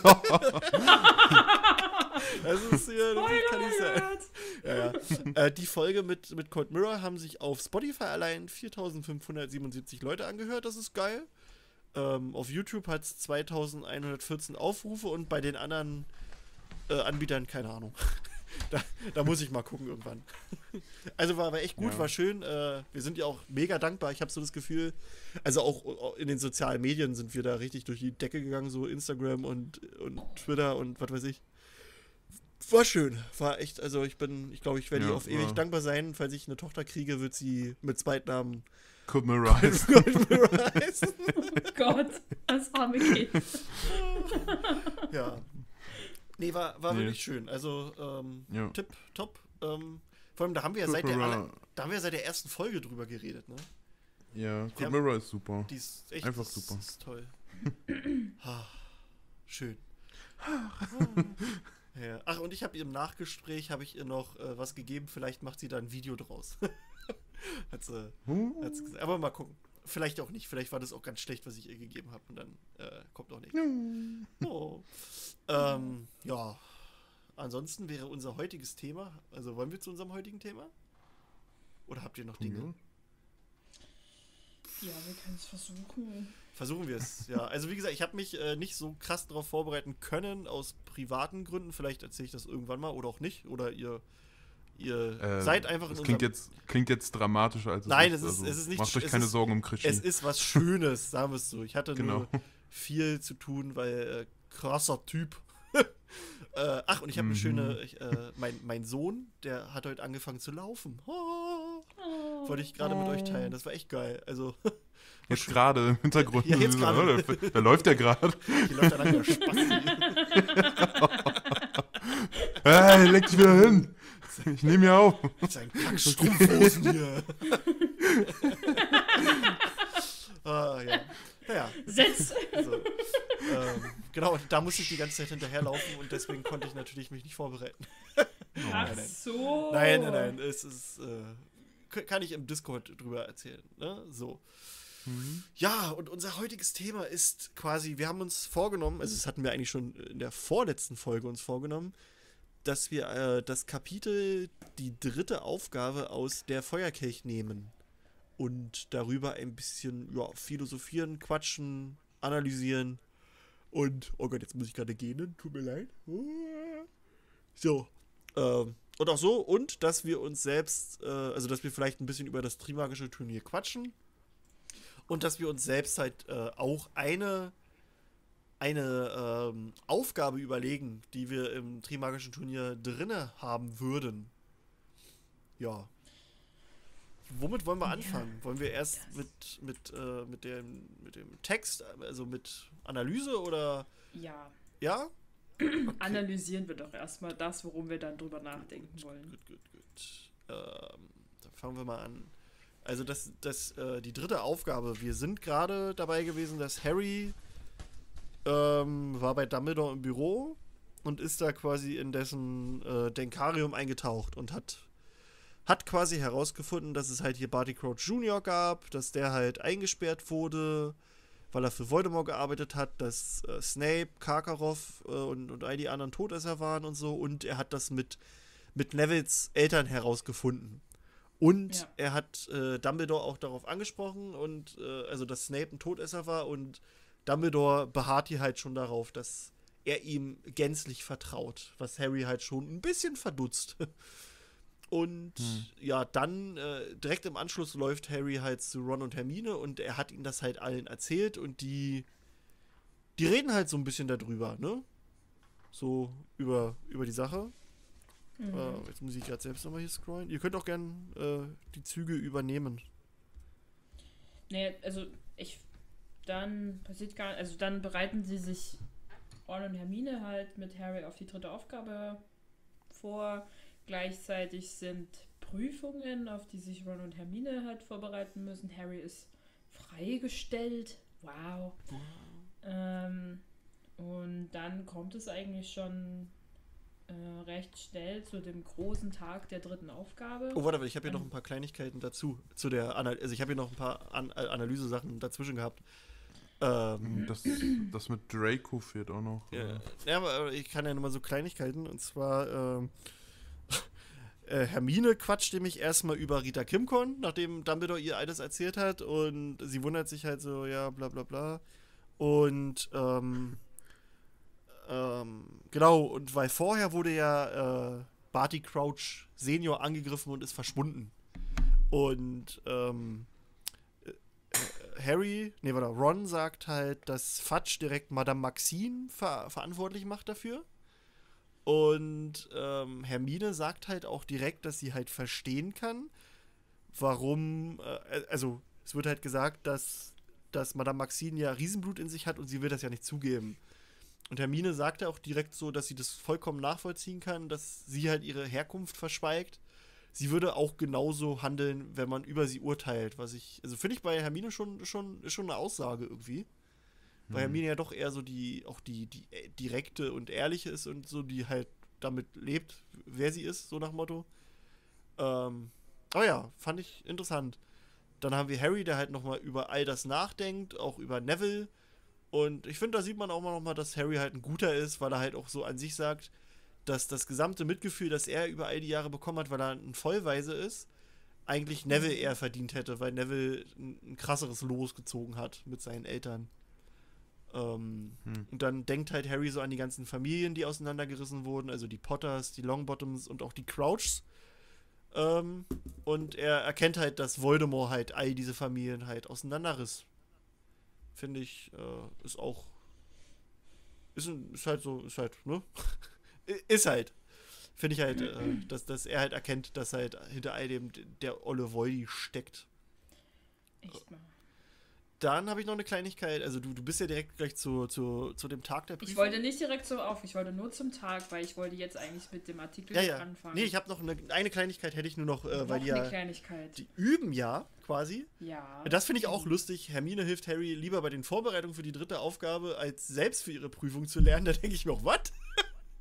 Das ist hier, das kann nicht sein. Ja, ja. Äh, die Folge mit, mit Cold Mirror haben sich auf Spotify allein viertausendfünfhundertsiebenundsiebzig Leute angehört, das ist geil. Ähm, auf YouTube hat es zweitausendeinhundertvierzehn Aufrufe und bei den anderen äh, Anbietern keine Ahnung. Da, da muss ich mal gucken irgendwann. Also war, war echt gut, Ja. war schön. Äh, wir sind ja auch mega dankbar. Ich habe so das Gefühl, also auch, auch in den sozialen Medien sind wir da richtig durch die Decke gegangen, so Instagram und, und Twitter und was weiß ich. War schön, war echt, also ich bin, ich glaube, ich werde Ja, ihr auf ewig war- dankbar sein. Falls ich eine Tochter kriege, wird sie mit Zweitnamen Cold Mirror heißt. Cold Mirror heißen. Oh Gott, das arme Kind. Ja. Nee, war, war Nee. wirklich schön. Also, ähm, Ja. Tipp, top. Ähm, vor allem, da haben wir ja Cold seit der, aller, Mirror, da haben wir ja seit der ersten Folge drüber geredet, ne? ja, Wir Cold haben- Mirror ist super. Die ist echt Einfach das super. ist toll. Ah, schön. Ja. Ach, und ich habe ihr im Nachgespräch habe ich ihr noch äh, was gegeben. Vielleicht macht sie da ein Video draus. hat, sie, Huh. hat sie gesagt. Aber mal gucken. Vielleicht auch nicht. Vielleicht war das auch ganz schlecht, was ich ihr gegeben habe. Und dann äh, kommt auch nicht. Oh. Ähm, ja. Ansonsten wäre unser heutiges Thema. Also wollen wir zu unserem heutigen Thema? Oder habt ihr noch Dinge? Ja. Ja, wir können es versuchen. Versuchen wir es, ja. Also wie gesagt, ich habe mich äh, nicht so krass darauf vorbereiten können, aus privaten Gründen. Vielleicht erzähle ich das irgendwann mal oder auch nicht. Oder ihr, ihr Äh, seid einfach in das klingt unserem... jetzt, klingt jetzt dramatischer als es Nein, ist. es ist- Also, es ist nicht Macht sch- euch es keine ist- Sorgen um Krischi. Es ist was Schönes, sagen wir es so. Ich hatte Genau. nur viel zu tun, weil äh, krasser Typ. äh, ach, und ich habe Mhm. eine schöne... Ich, äh, mein, mein Sohn, der hat heute angefangen zu laufen. Oh, Oh. wollte ich gerade mit euch teilen. Das war echt geil. Also, Jetzt gerade im Hintergrund. Ja, jetzt gerade. Da, da läuft der gerade. hier läuft dann der Spaß. Hey, leg dich wieder hin. Ich nehme ja auf. Mit seinen Kackstrumpfhosen hier. ah, ja. Naja, Setz! also, ähm, genau, und da musste ich die ganze Zeit hinterherlaufen und deswegen konnte ich natürlich mich nicht vorbereiten. Ach nein. so. Nein, nein, nein. Es ist, äh, k- kann ich im Discord drüber erzählen. Ne? So. Mhm. Ja, und unser heutiges Thema ist quasi, wir haben uns vorgenommen, also das hatten wir eigentlich schon in der vorletzten Folge uns vorgenommen, dass wir äh, das Kapitel, die dritte Aufgabe aus der Feuerkelch nehmen und darüber ein bisschen ja, philosophieren, quatschen, analysieren und, oh Gott, jetzt muss ich gerade gehen, tut mir leid. So, ähm, und auch so, und dass wir uns selbst, äh, also dass wir vielleicht ein bisschen über das Trimagische Turnier quatschen und dass wir uns selbst halt äh, auch eine eine ähm, Aufgabe überlegen, die wir im Trimagischen Turnier drinne haben würden. Ja. Womit wollen wir anfangen? Ja, wollen wir erst mit, mit, äh, mit, dem, mit dem Text, also mit Analyse oder Ja, ja? analysieren wir doch erstmal das, worum wir dann drüber nachdenken wollen. Gut, gut, gut. Ähm, dann fangen wir mal an. Also das, das, äh, die dritte Aufgabe. Wir sind gerade dabei gewesen, dass Harry ähm, war bei Dumbledore im Büro und ist da quasi in dessen äh, Denkarium eingetaucht und hat, hat quasi herausgefunden, dass es halt hier Barty Crouch Junior gab, dass der halt eingesperrt wurde, weil er für Voldemort gearbeitet hat, dass äh, Snape, Karkaroff äh, und, und all die anderen Todesser waren und so, und er hat das mit, mit Nevils Eltern herausgefunden. Und Ja. er hat äh, Dumbledore auch darauf angesprochen, und äh, also dass Snape ein Todesser war, und Dumbledore beharrt hier halt schon darauf, dass er ihm gänzlich vertraut, was Harry halt schon ein bisschen verdutzt. Und Hm. ja, dann äh, direkt im Anschluss läuft Harry halt zu Ron und Hermine und er hat ihnen das halt allen erzählt und die die reden halt so ein bisschen darüber, ne? So über, über die Sache. Mhm. Äh, jetzt muss ich gerade selbst nochmal hier scrollen. Ihr könnt auch gern äh, die Züge übernehmen. Nee, also ich, dann passiert gar also dann bereiten sie sich, Ron und Hermine halt mit Harry auf die dritte Aufgabe vor. Gleichzeitig sind Prüfungen, auf die sich Ron und Hermine halt vorbereiten müssen. Harry ist freigestellt. Wow. Ähm, und dann kommt es eigentlich schon äh, recht schnell zu dem großen Tag der dritten Aufgabe. Oh, warte, ich habe hier Ähm. noch ein paar Kleinigkeiten dazu. Zu der Anal also ich habe hier noch ein paar An äh, Analyse-Sachen dazwischen gehabt. Ähm, Das, das mit Draco fehlt auch noch. ja, oder? ja, aber ich kann ja nur mal so Kleinigkeiten. Und zwar, ähm, äh, Hermine quatscht nämlich erstmal über Rita Kimcorn, nachdem Dumbledore ihr alles erzählt hat. Und sie wundert sich halt so, ja, bla bla bla. Und, ähm, ähm, genau, und weil vorher wurde ja äh, Barty Crouch Senior angegriffen und ist verschwunden. Und, ähm, Harry, nee, warte, Ron sagt halt, dass Fudge direkt Madame Maxine ver verantwortlich macht dafür. Und ähm, Hermine sagt halt auch direkt, dass sie halt verstehen kann, warum, äh, also es wird halt gesagt, dass, dass Madame Maxine ja Riesenblut in sich hat und sie will das ja nicht zugeben. Und Hermine sagt ja auch direkt so, dass sie das vollkommen nachvollziehen kann, dass sie halt ihre Herkunft verschweigt. Sie würde auch genauso handeln, wenn man über sie urteilt, was ich, also finde ich bei Hermine schon, schon, ist schon eine Aussage irgendwie. Weil Hm. Hermine ja doch eher so die, auch die, die äh, direkte und ehrliche ist und so, die halt damit lebt, wer sie ist, so nach Motto. Ähm, aber ja, fand ich interessant. Dann haben wir Harry, der halt nochmal über all das nachdenkt, auch über Neville. Und ich finde, da sieht man auch mal nochmal, dass Harry halt ein guter ist, weil er halt auch so an sich sagt, dass das gesamte Mitgefühl, das er über all die Jahre bekommen hat, weil er ein Vollweise ist, eigentlich Neville eher verdient hätte, weil Neville ein, ein krasseres Los gezogen hat mit seinen Eltern. Ähm, Hm. Und dann denkt halt Harry so an die ganzen Familien, die auseinandergerissen wurden, also die Potters, die Longbottoms und auch die Crouchs. Ähm, und er erkennt halt, dass Voldemort halt all diese Familien halt auseinanderriss. Finde ich, äh, ist auch ist, ein, ist halt so, ist halt, ne? Ist halt. Finde ich halt, äh, dass, dass er halt erkennt, dass halt hinter all dem der olle Voldy steckt. Echt mal. Dann habe ich noch eine Kleinigkeit, also du, du bist ja direkt gleich zu, zu, zu dem Tag der Prüfung. Ich wollte nicht direkt so auf, ich wollte nur zum Tag, weil ich wollte jetzt eigentlich mit dem Artikel ja, ja. anfangen. Nee, ich habe noch eine, eine Kleinigkeit, hätte ich nur noch, äh, Noch weil die eine ja, Kleinigkeit. die üben ja quasi. Ja. Das finde ich auch lustig. Hermine hilft Harry lieber bei den Vorbereitungen für die dritte Aufgabe, als selbst für ihre Prüfung zu lernen. Da denke ich mir auch, was?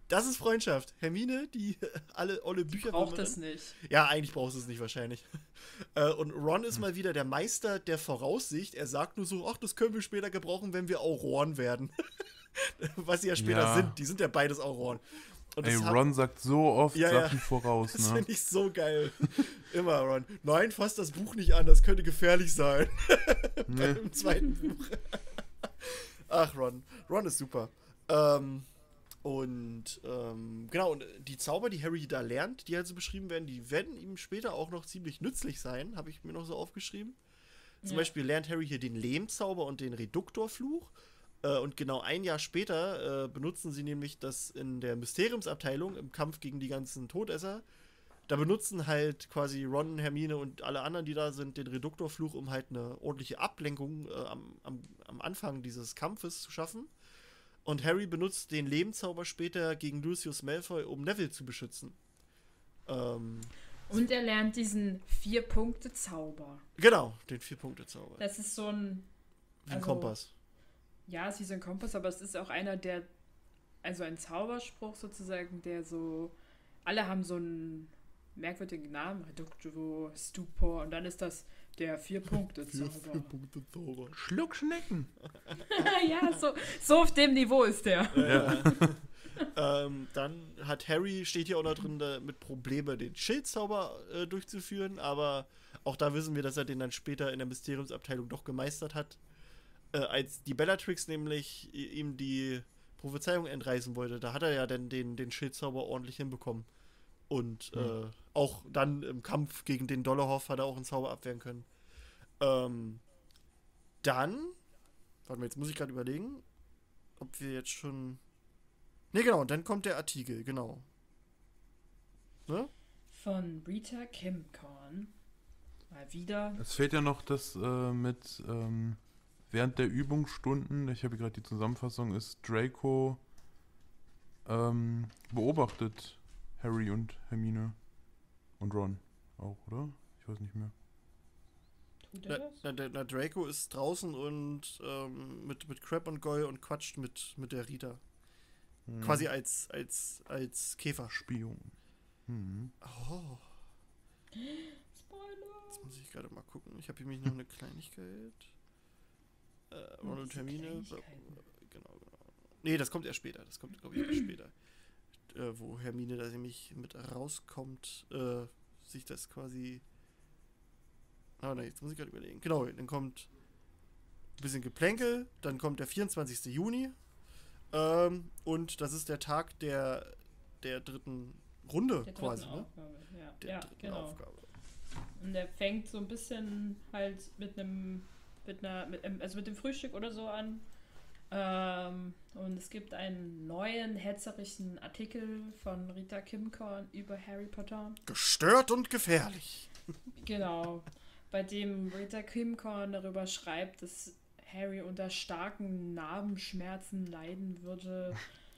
Das ist Freundschaft. Hermine, die alle olle Bücher Braucht es nicht. Ja, eigentlich brauchst du es nicht wahrscheinlich. Äh, und Ron ist mal wieder der Meister der Voraussicht. Er sagt nur so, ach, das können wir später gebrauchen, wenn wir Auroren werden. Was sie ja später Ja. sind. Die sind ja beides Auroren. Und Ey, das hat- Ron sagt so oft Ja, ja. Sachen voraus, Das ne? finde ich so geil. Immer, Ron. Nein, fass das Buch nicht an, das könnte gefährlich sein. Ne? Im zweiten Buch. Ach, Ron. Ron ist super. Ähm, und ähm, genau, und die Zauber, die Harry da lernt, die halt so beschrieben werden, die werden ihm später auch noch ziemlich nützlich sein, habe ich mir noch so aufgeschrieben. Zum Ja. Beispiel lernt Harry hier den Lehmzauber und den Reduktorfluch. Äh, und genau ein Jahr später äh, benutzen sie nämlich das in der Mysteriumsabteilung im Kampf gegen die ganzen Todesser. Da benutzen halt quasi Ron, Hermine und alle anderen, die da sind, den Reduktorfluch, um halt eine ordentliche Ablenkung äh, am, am, am Anfang dieses Kampfes zu schaffen. Und Harry benutzt den Lehmzauber später gegen Lucius Malfoy, um Neville zu beschützen. Ähm, Und er lernt diesen Vier-Punkte-Zauber. genau, den Vier-Punkte-Zauber. Das ist so ein. Wie ein also- Kompass. Ja, es ist wie so ein Kompass, aber es ist auch einer, der. Also ein Zauberspruch sozusagen, der so. Alle haben so einen merkwürdigen Namen. Reductio, Stupor. Und dann ist das der Vier-Punkte-Zauber. Vier-Punkte-Zauber. Schluckschnecken. Ja, so, so auf dem Niveau ist der. Ja. ähm, dann hat Harry, steht hier auch noch drin, da mit Probleme den Schildzauber äh, durchzuführen, aber auch da wissen wir, dass er den dann später in der Mysteriumsabteilung doch gemeistert hat. Äh, als die Bellatrix nämlich i- ihm die Prophezeiung entreißen wollte, da hat er ja dann den, den Schildzauber ordentlich hinbekommen. Und Mhm. äh, auch dann im Kampf gegen den Dollarhoff hat er auch einen Zauber abwehren können. Ähm, dann, warte mal, jetzt muss ich gerade überlegen, ob wir jetzt schon. Ne, genau, dann kommt der Artikel, genau. Ne? Von Rita Kimcorn. Mal wieder. Es fehlt ja noch das äh, mit ähm, während der Übungsstunden, ich habe gerade die Zusammenfassung, ist Draco ähm, beobachtet Harry und Hermine und Ron auch, oder? Ich weiß nicht mehr. Tut er Na, das? na, der- na, Draco ist draußen und ähm, mit, mit Crab und Goyle und quatscht mit, mit der Rita. Hm. Quasi als, als, als Käfer. Spion. Hm. Oh, Spoiler! jetzt muss ich gerade mal gucken. Ich habe hier nämlich noch eine Kleinigkeit. Äh, Ron und diese Hermine. Kleinigkeiten. Genau, genau. Nee, das kommt erst später. Das kommt, glaube ich, erst später. Äh, wo Hermine da nämlich mit rauskommt, äh, sich das quasi. Ah, ne, jetzt muss ich gerade überlegen. Genau, dann kommt ein bisschen Geplänkel, dann kommt der vierundzwanzigste Juni. Ähm, und das ist der Tag der, der dritten Runde Der quasi, dritten ne? Aufgabe. Ja, Der ja dritten genau. Aufgabe. Und der fängt so ein bisschen halt mit einem, mit einer, mit, ähm, also mit dem Frühstück oder so an. Ähm, und es gibt einen neuen hetzerischen Artikel von Rita Kimcorn über Harry Potter. Gestört und gefährlich. Genau. Bei dem Rita Kimcorn darüber schreibt, dass Harry unter starken Narbenschmerzen leiden würde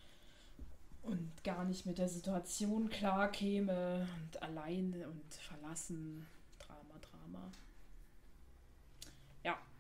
und gar nicht mit der Situation klar käme und allein und verlassen. Drama, Drama. Ja.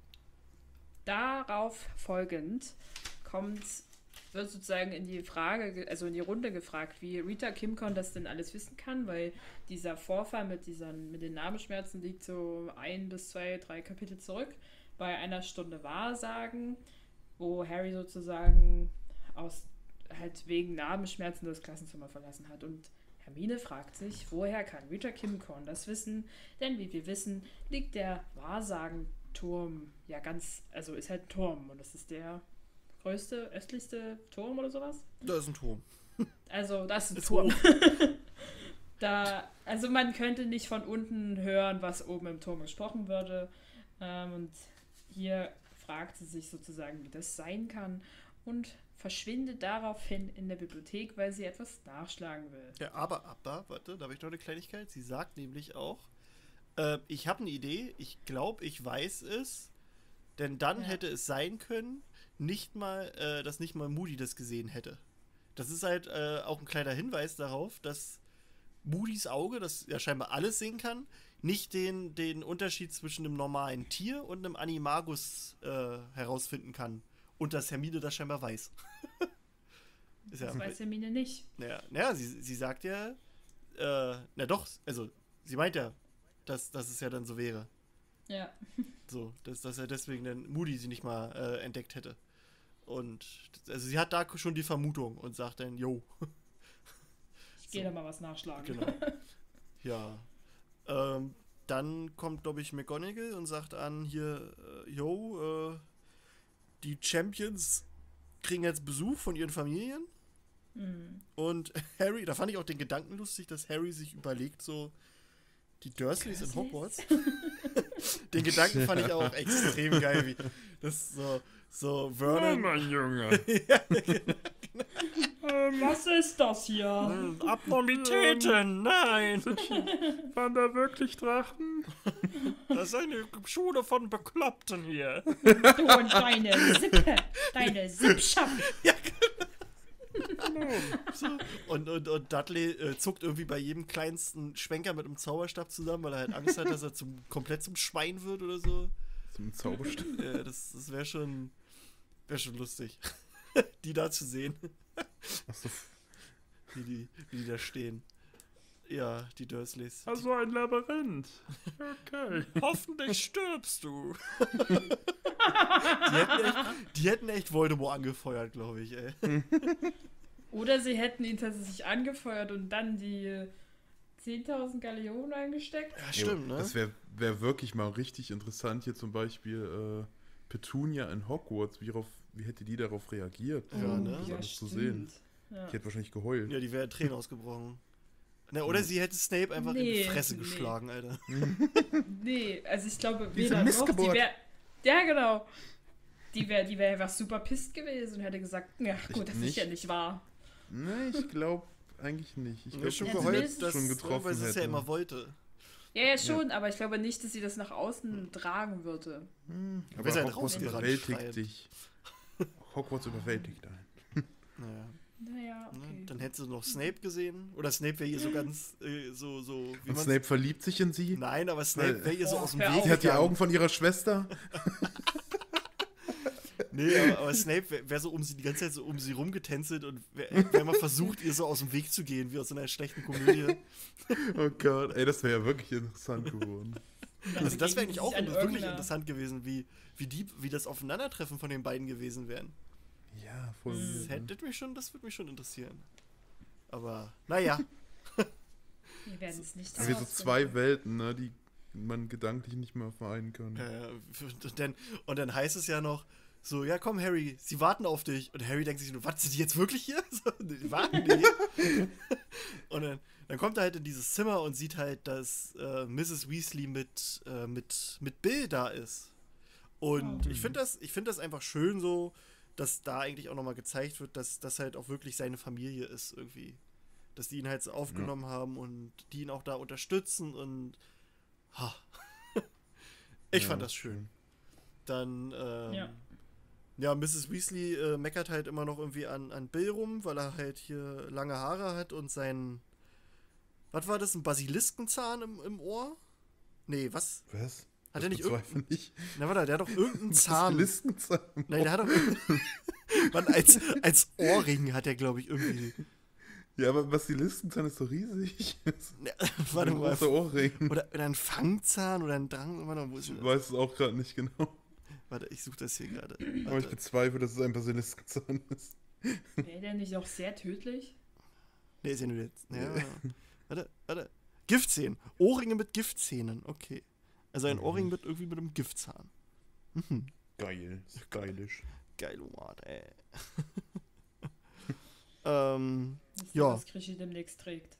Darauf folgend kommt, wird sozusagen in die Frage, ge- also in die Runde gefragt, wie Rita Kimcorn das denn alles wissen kann, weil dieser Vorfall mit, diesen, mit den Narbenschmerzen liegt so ein bis zwei, drei Kapitel zurück bei einer Stunde Wahrsagen, wo Harry sozusagen aus halt wegen Narbenschmerzen das Klassenzimmer verlassen hat. Und Hermine fragt sich, woher kann Rita Kimcorn das wissen? Denn wie wir wissen, liegt der Wahrsagenturm ja ganz, also ist halt ein Turm und das ist der größte, östlichste Turm oder sowas. Da ist ein Turm. Also das ist ein Ist Turm. Da, also man könnte nicht von unten hören, was oben im Turm gesprochen würde. Ähm, und hier fragt sie sich sozusagen, wie das sein kann und verschwindet daraufhin in der Bibliothek, weil sie etwas nachschlagen will. Ja, aber, aber, warte, da habe ich noch eine Kleinigkeit. Sie sagt nämlich auch, äh, ich habe eine Idee, ich glaube, ich weiß es, denn dann Ja. hätte es sein können, nicht mal, äh, dass nicht mal Moody das gesehen hätte. Das ist halt äh, auch ein kleiner Hinweis darauf, dass Moodys Auge, das ja scheinbar alles sehen kann, nicht den, den Unterschied zwischen einem normalen Tier und einem Animagus äh, herausfinden kann. Und dass Hermine das scheinbar weiß. Ist Das ja, weiß Hermine nicht. naja, naja sie, sie sagt ja, äh, na doch, also sie meint ja, dass, dass es ja dann so wäre. Ja. So, dass, dass er deswegen dann Moody sie nicht mal äh, entdeckt hätte. Und also sie hat da schon die Vermutung und sagt dann, yo. Ich gehe da mal was nachschlagen. Genau. Ja. Ähm, dann kommt, glaube ich, McGonagall und sagt an, hier, äh, yo, äh, die Champions kriegen jetzt Besuch von ihren Familien. Mhm. Und Harry, da fand ich auch den Gedanken lustig, dass Harry sich überlegt, so, die Dursleys in Hogwarts. Den Gedanken fand ich auch extrem geil, wie das so, so Vernon. mein Junge. Ja, genau. Ähm, was ist das hier? Abnormitäten, nein! Waren da wirklich Drachen? Das ist eine Schule von Bekloppten hier. Du und deine Sippe. Deine Sippschaft. So. Und, und, und Dudley äh, zuckt irgendwie bei jedem kleinsten Schwenker mit einem Zauberstab zusammen, weil er halt Angst hat, dass er zum, komplett zum Schwein wird oder so. Zum Zauberstab. Ja, das das wäre schon, wär schon lustig, die da zu sehen, Achso. wie die, wie die da stehen. Ja, die Dursleys. Also ein Labyrinth. Okay. Hoffentlich stirbst du. die, hätten echt, die hätten echt Voldemort angefeuert, glaube ich, ey. Oder sie hätten ihn tatsächlich angefeuert und dann die zehntausend Galeonen eingesteckt. Ja, stimmt, ne? Das wäre wär wirklich mal richtig interessant, hier zum Beispiel äh, Petunia in Hogwarts. Wie, rauf, wie hätte die darauf reagiert? Ja, ne? Das Ja, alles zu stimmt. sehen. Ja. Die hätte wahrscheinlich geheult. Ja, die wäre Tränen ausgebrochen. Na, oder sie hätte Snape einfach in die Nee, Fresse nee. geschlagen, Alter. Nee, also ich glaube, Diese weder noch. Die Missgeburt. wär, ja, genau. Die wäre die wär einfach super pisst gewesen und hätte gesagt, ja gut, das ist nicht. ja nicht wahr. Nee, ich glaube eigentlich nicht. Ich Ich glaube, schon Ja, geheult, zumindest dass, schon getroffen weil sie es ja hätte. immer wollte. Ja, ja, schon, aber ich glaube nicht, dass sie das nach außen tragen würde. Hm, Wäre aber sie halt Hogwarts rausgerannt, überwältigt schreiend. dich. Hogwarts überwältigt einen. Naja, Naja, ne? okay. Dann hätte sie noch Snape gesehen. Oder Snape wäre hier so ganz, äh, so, so, wie Und man's- Snape verliebt sich in sie. Nein, aber Snape Weil- wäre ihr so Oh, aus dem hör Weg auf. Sie hat die gegangen. Augen von ihrer Schwester. Nee, aber, aber Snape wäre wär so um sie die ganze Zeit so um sie rumgetänzelt und wäre wär mal versucht, ihr so aus dem Weg zu gehen, wie aus so einer schlechten Komödie. Oh Gott, ey, das wäre ja wirklich interessant geworden. Also das wäre eigentlich auch an wirklich irgendeiner- interessant gewesen, wie, wie, die, wie das Aufeinandertreffen von den beiden gewesen wären. Ja, voll. Mhm. Das, weird, hätte ne? mich schon, das würde mich schon interessieren. Aber, naja. Wir werden es nicht Wie so herausfinden. zwei Welten, ne, die man gedanklich nicht mehr vereinen kann. Äh, und, dann, und dann heißt es ja noch so, ja komm Harry, sie warten auf dich. Und Harry denkt sich nur, was, sind die jetzt wirklich hier? So, die warten die. Und dann, dann kommt er halt in dieses Zimmer und sieht halt, dass äh, Misses Weasley mit, äh, mit, mit Bill da ist. Und Oh. ich finde das, ich find das einfach schön so, dass da eigentlich auch nochmal gezeigt wird, dass das halt auch wirklich seine Familie ist irgendwie. Dass die ihn halt so aufgenommen haben und die ihn auch da unterstützen und ha. Ich Ja, fand das schön. Dann, ähm, ja. Ja. Misses Weasley äh, meckert halt immer noch irgendwie an, an Bill rum, weil er halt hier lange Haare hat und sein, was war das, ein Basiliskenzahn im, im Ohr? Nee, was? Was? Hat er nicht irgendein... nicht. Na warte, der hat doch irgendeinen Zahn. Liskenzahn. Nein, der hat doch irgendeinen... Mann, als, als Ohrring hat er, glaube ich, irgendwie... Ja, aber Basiliskenzahn ist doch riesig. Ne, warte Ein mal. großer Ohrring. Oder, oder ein Fangzahn oder ein Drang. Warte mal, wo ist Ich denn das? weiß es auch gerade nicht genau. Warte, ich suche das hier gerade. Aber ich Warte. bezweifle, dass es ein Basiliskenzahn ist. Wäre der nicht auch sehr tödlich? Nee, ist ja nur jetzt. Ja. Warte, warte. Giftzähnen. Ohrringe mit Giftzähnen. Okay. Also ein Mhm. Ohrring mit irgendwie mit einem Giftzahn. Mhm. Geil. Ist geilisch. Geil, Wort, ey. ähm, Das Ja. Was Krischi demnächst trägt.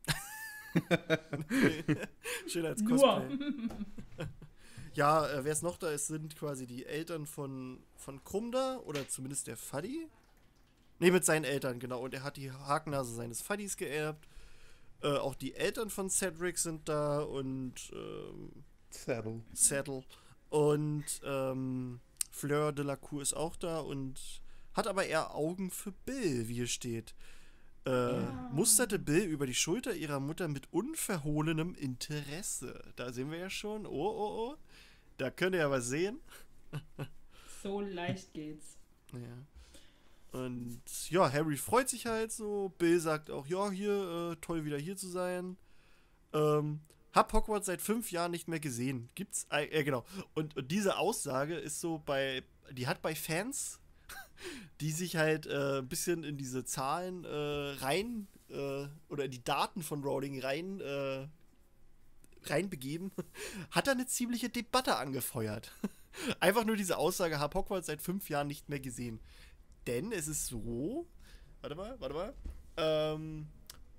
schön als Nur. Cosplay. Ja, äh, wer es noch da ist, sind quasi die Eltern von, von Krumm da, oder zumindest der Fuddy. Ne, mit seinen Eltern, genau. Und er hat die Hakennase seines Fuddys geerbt. Äh, auch die Eltern von Cedric sind da und ähm, Saddle. Saddle. Und ähm, Fleur de la Cour ist auch da und hat aber eher Augen für Bill, wie hier steht. Äh, Ja. Musterte Bill über die Schulter ihrer Mutter mit unverhohlenem Interesse. Da sehen wir ja schon. Oh, oh, oh. Da könnt ihr ja was sehen. So leicht geht's. Ja. Und ja, Harry freut sich halt so. Bill sagt auch, ja, hier, äh, toll wieder hier zu sein. Ähm, hab Hogwarts seit fünf Jahren nicht mehr gesehen. Gibt's, äh, äh, genau. Und, und diese Aussage ist so bei, die hat bei Fans, die sich halt äh, ein bisschen in diese Zahlen äh, rein, äh, oder in die Daten von Rowling rein, äh, reinbegeben, hat er eine ziemliche Debatte angefeuert. Einfach nur diese Aussage, hab Hogwarts seit fünf Jahren nicht mehr gesehen. Denn es ist so, warte mal, warte mal, ähm,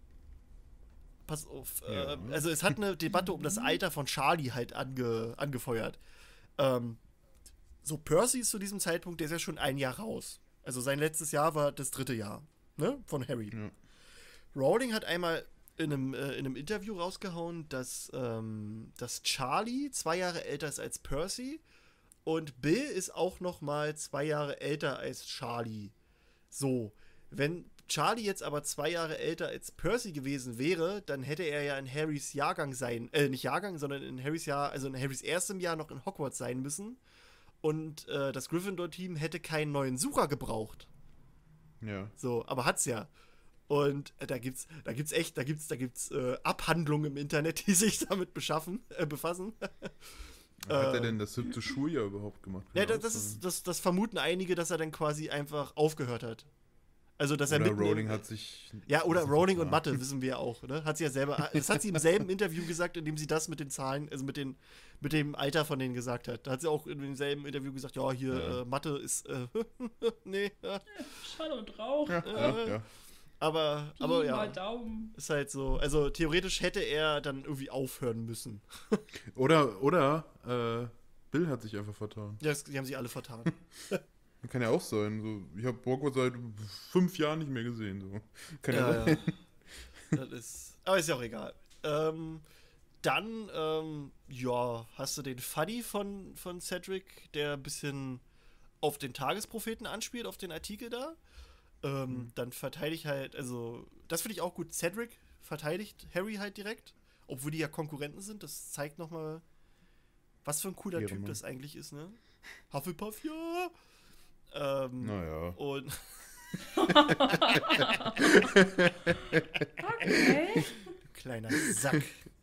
pass auf, Ja. äh, also es hat eine Debatte um das Alter von Charlie halt ange, angefeuert. Ähm, so Percy ist zu diesem Zeitpunkt, der ist ja schon ein Jahr raus. Also sein letztes Jahr war das dritte Jahr, ne, von Harry. Ja. Rowling hat einmal in einem, äh, in einem Interview rausgehauen, dass, ähm, dass Charlie zwei Jahre älter ist als Percy und Bill ist auch noch mal zwei Jahre älter als Charlie. So, wenn Charlie jetzt aber zwei Jahre älter als Percy gewesen wäre, dann hätte er ja in Harrys Jahrgang sein, äh, nicht Jahrgang, sondern in Harrys Jahr, also in Harrys erstem Jahr noch in Hogwarts sein müssen. Und äh, das Gryffindor-Team hätte keinen neuen Sucher gebraucht. Ja. So, aber hat's ja. Und äh, da gibt's, da gibt's echt, da gibt's, da gibt's äh, Abhandlungen im Internet, die sich damit beschaffen, äh, befassen. Hat er Äh, denn das siebte Schuljahr überhaupt gemacht? Ja, Keine das, das, Aussage. ist, das, das vermuten einige, dass er dann quasi einfach aufgehört hat. Also, dass er Oder mitten Rowling im- hat sich. Ja, oder das Rowling und vertan. Mathe, wissen wir ja auch, ne? Hat sie ja selber, das hat sie im selben Interview gesagt, in dem sie das mit den Zahlen, also mit den, mit dem Alter von denen gesagt hat. Da hat sie auch in demselben Interview gesagt, ja, hier, Ja. äh, Mathe ist, äh, nee, ja, Schall und Rauch. Ja, ja, ja. aber, Pi aber mal ja, Daumen. ist halt so, also theoretisch hätte er dann irgendwie aufhören müssen. Oder, oder, äh, Bill hat sich einfach vertan. Ja, das, die haben sich alle vertan. Kann ja auch sein. So, ich habe Hogwarts seit fünf Jahren nicht mehr gesehen. So. Kann ja, Ja, sein. ja. Das ist, aber ist ja auch egal. Ähm, dann, ähm, ja, hast du den Fuddy von, von Cedric, der ein bisschen auf den Tagespropheten anspielt, auf den Artikel da. Ähm, Mhm. Dann verteidigt halt, also, das finde ich auch gut. Cedric verteidigt Harry halt direkt, obwohl die ja Konkurrenten sind. Das zeigt nochmal, was für ein cooler Typ Ehrenmann. das eigentlich ist, ne? Hufflepuff, ja. Ähm, Naja. und Okay. kleiner Sack.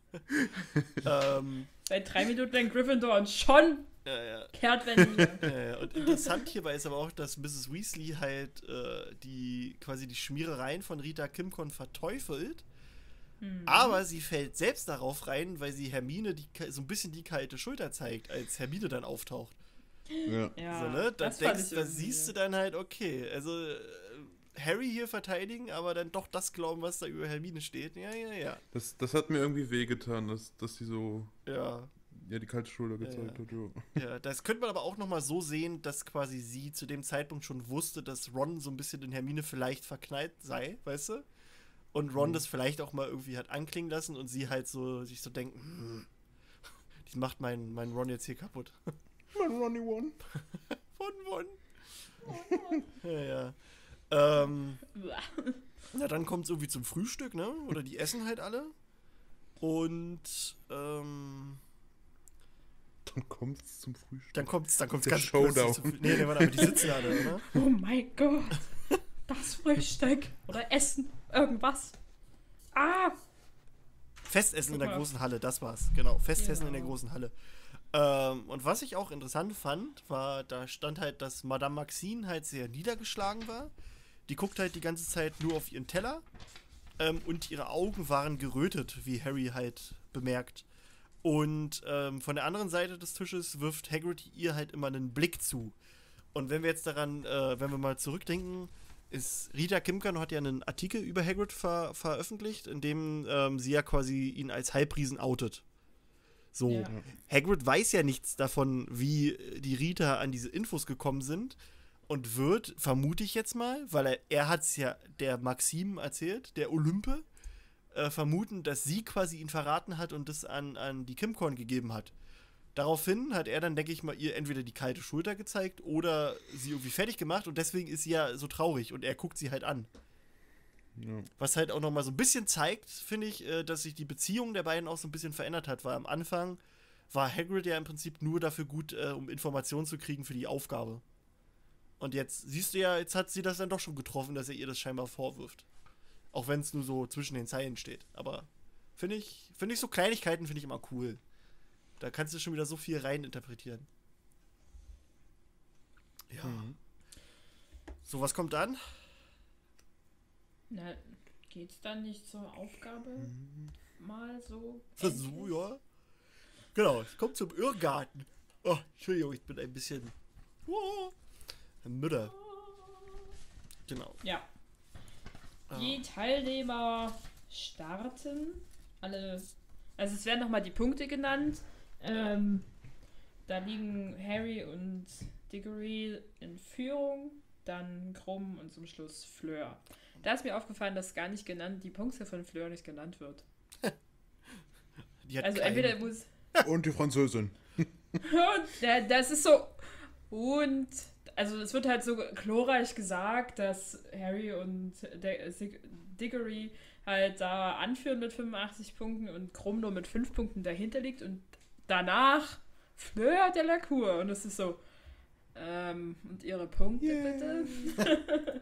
ähm, Seit drei Minuten in Gryffindor und schon ja, ja. Kehrtwende. Äh, und interessant hierbei ist aber auch, dass Misses Weasley halt äh, die quasi die Schmierereien von Rita Kimcorn verteufelt, Hm. aber sie fällt selbst darauf rein, weil sie Hermine die, ka- so ein bisschen die kalte Schulter zeigt, als Hermine dann auftaucht. Ja. Ja, so, ne? Da, das fand denkst, ich da irgendwie- siehst du dann halt, okay, also äh, Harry hier verteidigen, aber dann doch das glauben, was da über Hermine steht. Ja, ja, ja. Das, das hat mir irgendwie wehgetan, dass, dass sie so Ja, ja, die kalte Schulter gezeigt Ja. hat. Ja. ja, das könnte man aber auch nochmal so sehen, dass quasi sie zu dem Zeitpunkt schon wusste, dass Ron so ein bisschen in Hermine vielleicht verknallt sei, weißt du? Und Ron Mhm. das vielleicht auch mal irgendwie hat anklingen lassen und sie halt so sich so denken, hm, die macht meinen mein Ron jetzt hier kaputt. Mein Ronnie One. Von Ron. ja, ja. Ähm, na, dann kommt es irgendwie zum Frühstück, ne? Oder die essen halt alle. Und ähm, Dann kommt es zum Frühstück. dann kommt's, dann kommt's Der ganz Showdown. plötzlich zum Früh- Nee, nee, warte, aber die sitzen alle, oder? Oh mein Gott. Das Frühstück. Oder Essen. Irgendwas. Ah. Festessen in der Guck mal. großen Halle, das war's. Genau, Festessen in der Genau. großen Halle. Ähm, und was ich auch interessant fand, war, da stand halt, dass Madame Maxine halt sehr niedergeschlagen war. Die guckt halt die ganze Zeit nur auf ihren Teller. Ähm, und ihre Augen waren gerötet, wie Harry halt bemerkt. Und ähm, von der anderen Seite des Tisches wirft Hagrid ihr halt immer einen Blick zu. Und wenn wir jetzt daran, äh, wenn wir mal zurückdenken, ist Rita Kimcorn hat ja einen Artikel über Hagrid ver veröffentlicht, in dem ähm, sie ja quasi ihn als Halbriesen outet. So, Ja. Hagrid weiß ja nichts davon, wie die Rita an diese Infos gekommen sind und wird, vermute ich jetzt mal, weil er, er hat es ja der Maxim erzählt, der Olympe, äh, vermuten, dass sie quasi ihn verraten hat und das an, an die Kimcorn gegeben hat. Daraufhin hat er dann, denke ich mal, ihr entweder die kalte Schulter gezeigt oder sie irgendwie fertig gemacht und deswegen ist sie ja so traurig und er guckt sie halt an. Ja. Was halt auch nochmal so ein bisschen zeigt, finde ich, äh, dass sich die Beziehung der beiden auch so ein bisschen verändert hat, weil am Anfang war Hagrid ja im Prinzip nur dafür gut, äh, um Informationen zu kriegen für die Aufgabe. Und jetzt siehst du ja, jetzt hat sie das dann doch schon getroffen, dass er ihr das scheinbar vorwirft. Auch wenn es nur so zwischen den Zeilen steht. Aber finde ich, finde ich so Kleinigkeiten finde ich immer cool. Da kannst du schon wieder so viel rein interpretieren. Ja. Mhm. So, was kommt dann? Na, geht's dann nicht zur Aufgabe? Mhm. Mal so? Versuch, ja. Genau, es kommt zum Irrgarten. Oh, Entschuldigung, ich bin ein bisschen oh, Mütter. Genau. Ja. Ah. Die Teilnehmer starten. Alle. Also es werden nochmal die Punkte genannt. Ähm, da liegen Harry und Diggory in Führung, dann Krumm und zum Schluss Fleur. Da ist mir aufgefallen, dass gar nicht genannt, die Punkte von Fleur nicht genannt wird. Die hat Also keinen. entweder muss. Und die Französin. Und da- das ist so. Und. Also es wird halt so glorreich gesagt, dass Harry und De- Sig- Diggory halt da anführen mit fünfundachtzig Punkten und Krumm nur mit fünf Punkten dahinter liegt und danach Fleur de la Cour. Und es ist so. Ähm, und ihre Punkte Yeah. bitte?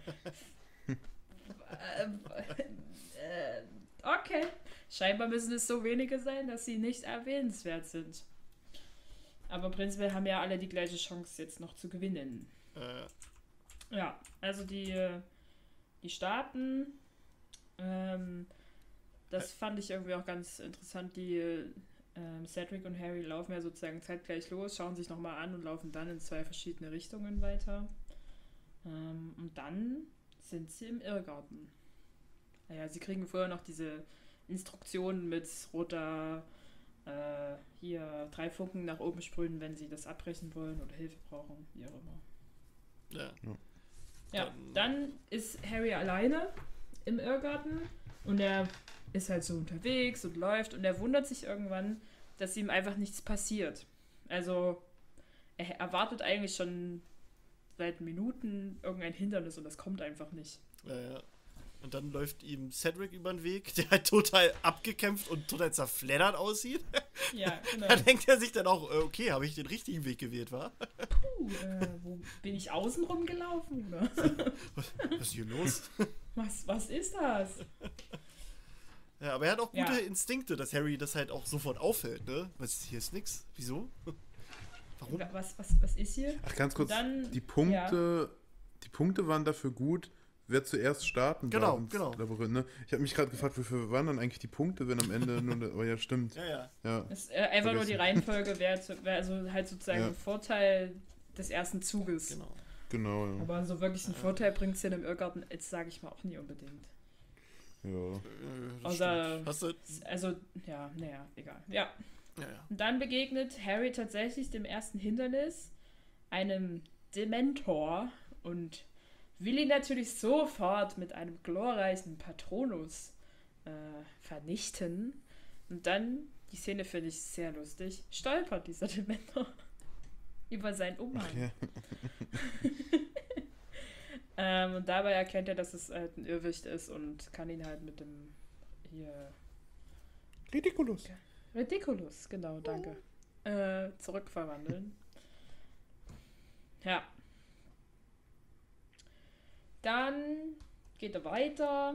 ähm, äh, okay. Scheinbar müssen es so wenige sein, dass sie nicht erwähnenswert sind. Aber prinzipiell haben ja alle die gleiche Chance, jetzt noch zu gewinnen. Äh, Ja, also die, äh, die Staaten, ähm, das fand ich irgendwie auch ganz interessant. Die ähm, Cedric und Harry laufen ja sozusagen zeitgleich los, schauen sich nochmal an und laufen dann in zwei verschiedene Richtungen weiter. Ähm, und dann sind sie im Irrgarten. Naja, sie kriegen vorher noch diese Instruktionen mit roter, äh, hier drei Funken nach oben sprühen, wenn sie das abbrechen wollen oder Hilfe brauchen, wie auch immer. ja. Ja, Dann- dann ist Harry alleine im Irrgarten und er ist halt so unterwegs und läuft und er wundert sich irgendwann, dass ihm einfach nichts passiert. Also er erwartet eigentlich schon seit Minuten irgendein Hindernis und das kommt einfach nicht. Ja, ja. Und dann läuft ihm Cedric über den Weg, der halt total abgekämpft und total zerfleddert aussieht. Ja, genau. Da denkt er sich dann auch, äh, okay, habe ich den richtigen Weg gewählt, wa? Puh, äh, wo bin ich außen rumgelaufen? Oder? Was, was ist hier los? Was, was ist das? Ja, aber er hat auch gute Ja. Instinkte, dass Harry das halt auch sofort auffällt, ne? Was, hier ist nix. Wieso? Warum? Was, was, was ist hier? Ach, ganz kurz, Dann- die Punkte, die Punkte waren dafür gut, wer zuerst starten Genau, darf ins genau. Labyrinth, ne? Ich habe mich gerade gefragt, wofür waren dann eigentlich die Punkte, wenn am Ende nur, aber ja, stimmt. Ja, ja. Ja. Das ist äh, einfach nur die Vergessen. Reihenfolge, wer, zu, wer also halt sozusagen Ja. ein Vorteil des ersten Zuges. Genau. Genau, ja. Aber so wirklich einen Vorteil bringt es ja im Irrgarten, jetzt sage ich mal auch nie unbedingt. ja. Äh, das Außer- stimmt. Hast du. Also, ja, naja, egal. Ja. Ja, ja. Und dann begegnet Harry tatsächlich dem ersten Hindernis, einem Dementor, und will ihn natürlich sofort mit einem glorreichen Patronus äh, vernichten. Und dann, die Szene finde ich sehr lustig, stolpert dieser Dementor über seinen Umhang. Ja. Ähm, und dabei erkennt er, dass es halt ein Irrwicht ist und kann ihn halt mit dem hier Ridiculous. Ridiculous, genau, danke. Äh, zurückverwandeln. Ja. Dann geht er weiter.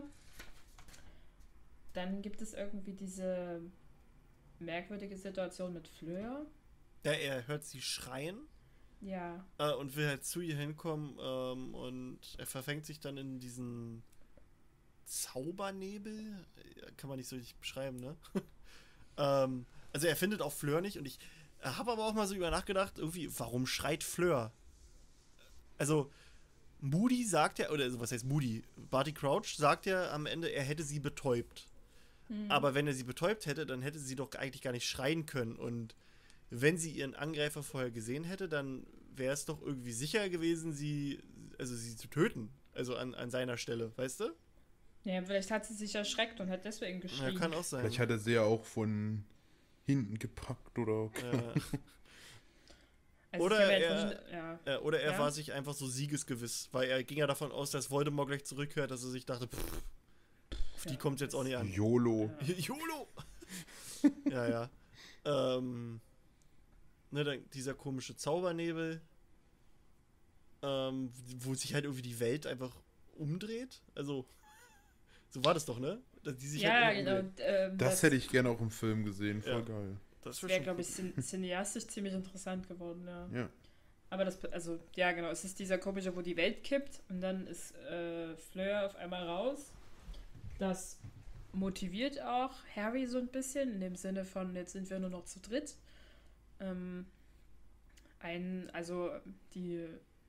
Dann gibt es irgendwie diese merkwürdige Situation mit Fleur. Ja, er hört sie schreien Ja. äh, und will halt zu ihr hinkommen ähm, und er verfängt sich dann in diesen Zaubernebel. Ja, kann man nicht so richtig beschreiben, ne? ähm, also er findet auch Fleur nicht und ich habe aber auch mal so über nachgedacht, irgendwie, warum schreit Fleur? Also, Moody sagt ja, oder also was heißt Moody? Barty Crouch sagt ja am Ende, er hätte sie betäubt. Hm. Aber wenn er sie betäubt hätte, dann hätte sie doch eigentlich gar nicht schreien können. Und wenn sie ihren Angreifer vorher gesehen hätte, dann wäre es doch irgendwie sicher gewesen, sie, also sie zu töten. Also an, an seiner Stelle, weißt du? Ja, vielleicht hat sie sich erschreckt und hat deswegen Ja, geschrien. kann auch sein. Vielleicht hat er sie ja auch von hinten gepackt oder. Äh, Also Oder ich kann mir er- jetzt nicht- ja. äh, oder er Ja. war sich einfach so siegesgewiss, weil er ging ja davon aus, dass Voldemort gleich zurückhört, dass er sich dachte, pff, auf die Ja. kommt jetzt auch nicht an. YOLO. Ja. YOLO! ja, ja. Ähm, ne, dann dieser komische Zaubernebel. ähm, wo sich halt irgendwie die Welt einfach umdreht. Also, so war das doch, ne? Dass die sich Ja, halt genau. umdreht. Ähm, Das hätte ich gerne auch im Film gesehen, voll Ja. geil. Das wäre, schon glaube ich, cool. cin cineastisch ziemlich interessant geworden, ja. Ja. Aber das, also, ja, genau, es ist dieser komische, wo die Welt kippt und dann ist äh, Fleur auf einmal raus. Das motiviert auch Harry so ein bisschen, in dem Sinne von, jetzt sind wir nur noch zu dritt. Ähm, ein, also, die,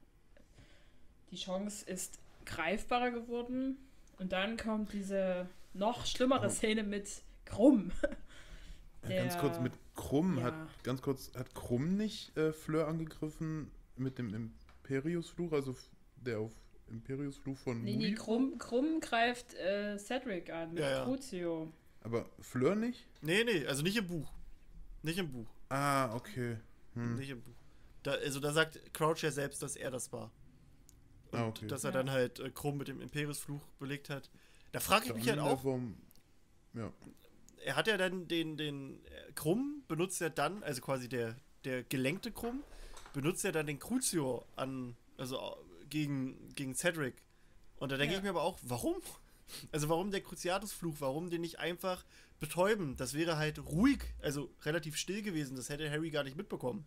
die Chance ist greifbarer geworden und dann kommt diese noch schlimmere Oh. Szene mit Krumm. Ja, ganz Der- kurz mit Krumm, ja. hat ganz kurz, hat Krumm nicht äh, Fleur angegriffen mit dem Imperiusfluch, also f- der auf Imperiusfluch von Nee, Moody? nee, Krumm, Krumm greift äh, Cedric an mit Ja, ja. Crucio. Aber Fleur nicht? Nee, nee, also nicht im Buch. Nicht im Buch. Ah, okay. Hm. Nicht im Buch. Da, also da sagt Crouch ja selbst, dass er das war. Und Ah, okay. dass er Ja. dann halt äh, Krumm mit dem Imperiusfluch belegt hat. Da frage ich mich halt Dann in der auch, Form- Ja. er hat ja dann den, den äh, Krumm, benutzt er dann, also quasi der, der gelenkte Krumm, benutzt er dann den Crucio an, also äh, gegen, gegen Cedric. Und da denke Ja. ich mir aber auch, warum? Also warum der Cruciatus-Fluch? Warum den nicht einfach betäuben? Das wäre halt ruhig, also relativ still gewesen. Das hätte Harry gar nicht mitbekommen.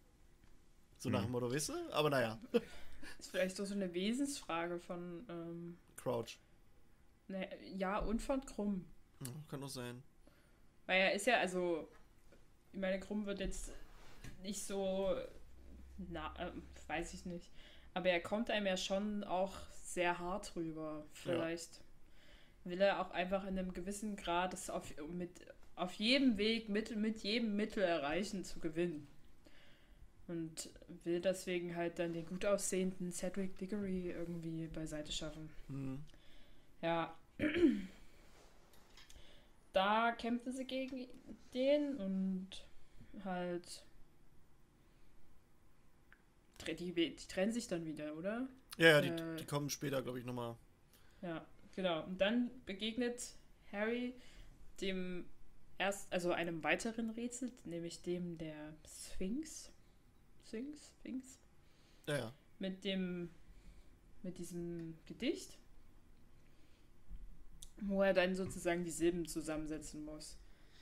So nach Hm. dem Motto, weißt du? Aber naja, Ist vielleicht doch so eine Wesensfrage von, ähm, Crouch. ne, ja, und von Krumm. Ja, kann auch sein. Weil er ist ja, also, ich meine, Krumm wird jetzt nicht so, na, äh, weiß ich nicht. Aber er kommt einem ja schon auch sehr hart rüber. Vielleicht will er auch einfach in einem gewissen Grad es auf, mit, auf jedem Weg, mit, mit jedem Mittel erreichen, zu gewinnen. Und will deswegen halt dann den gut aussehenden Cedric Diggory irgendwie beiseite schaffen. Hm. Ja. Da kämpfen sie gegen den und halt. tre- Die, die trennen sich dann wieder, oder? Ja, ja, die, Äh. die kommen später, glaube ich, nochmal. Ja, genau. Und dann begegnet Harry dem erst, also einem weiteren Rätsel, nämlich dem der Sphinx. Sphinx? Sphinx? Ja, ja. Mit dem, mit diesem Gedicht, wo er dann sozusagen die Silben zusammensetzen muss.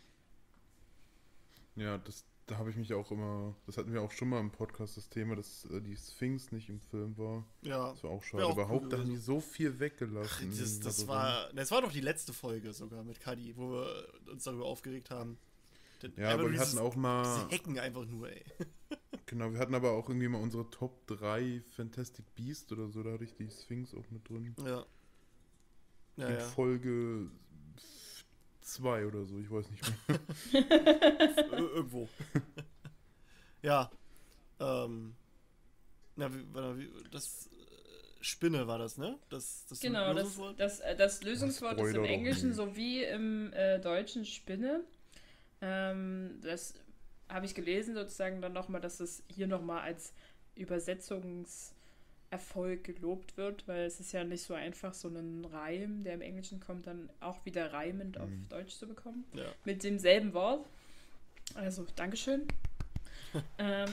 Ja, das, da habe ich mich auch immer, das hatten wir auch schon mal im Podcast, das Thema, dass äh, die Sphinx nicht im Film war. Ja. Das war auch schade. Wär auch Überhaupt, cool da haben die gewesen. so viel weggelassen. Das, das Also war, das war doch die letzte Folge sogar mit Cuddy, wo wir uns darüber aufgeregt haben. Denn Ja, einfach aber wir dieses- hatten auch mal, Diese Hecken einfach nur, ey. genau, wir hatten aber auch irgendwie mal unsere Top drei Fantastic Beast oder so, da hatte ich die Sphinx auch mit drin. Ja. Ja, In ja. Folge zwei oder so, ich weiß nicht mehr. Ir- Irgendwo. Ja. Ähm. Na, wie, warte, wie, das äh, Spinne war das, ne? Das, das Genau, das, Lösungswort? das, äh, das Lösungswort ist Spoiler im doch Englischen nicht. sowie im äh, Deutschen Spinne. Ähm, das habe ich gelesen sozusagen dann nochmal, dass es hier nochmal als Übersetzungserfolg gelobt wird, weil es ist ja nicht so einfach, so einen Reim, der im Englischen kommt, dann auch wieder reimend auf Mhm. Deutsch zu bekommen. Ja. Mit demselben Wort. Also, Dankeschön. ähm,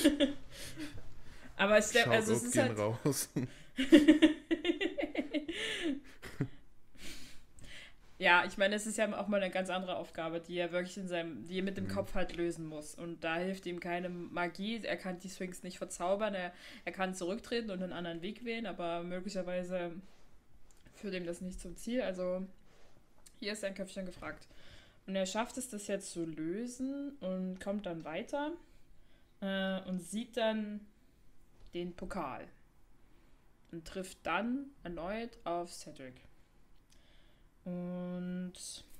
Aber es, Shoutout also es ist gehen halt. raus. Ja, ich meine, es ist ja auch mal eine ganz andere Aufgabe, die er wirklich in seinem, die er mit dem Mhm. Kopf halt lösen muss. Und da hilft ihm keine Magie. Er kann die Sphinx nicht verzaubern. Er, er kann zurücktreten und einen anderen Weg wählen, aber möglicherweise führt ihm das nicht zum Ziel. Also hier ist sein Köpfchen gefragt. Und er schafft es, das jetzt zu lösen und kommt dann weiter äh, und sieht dann den Pokal und trifft dann erneut auf Cedric. Und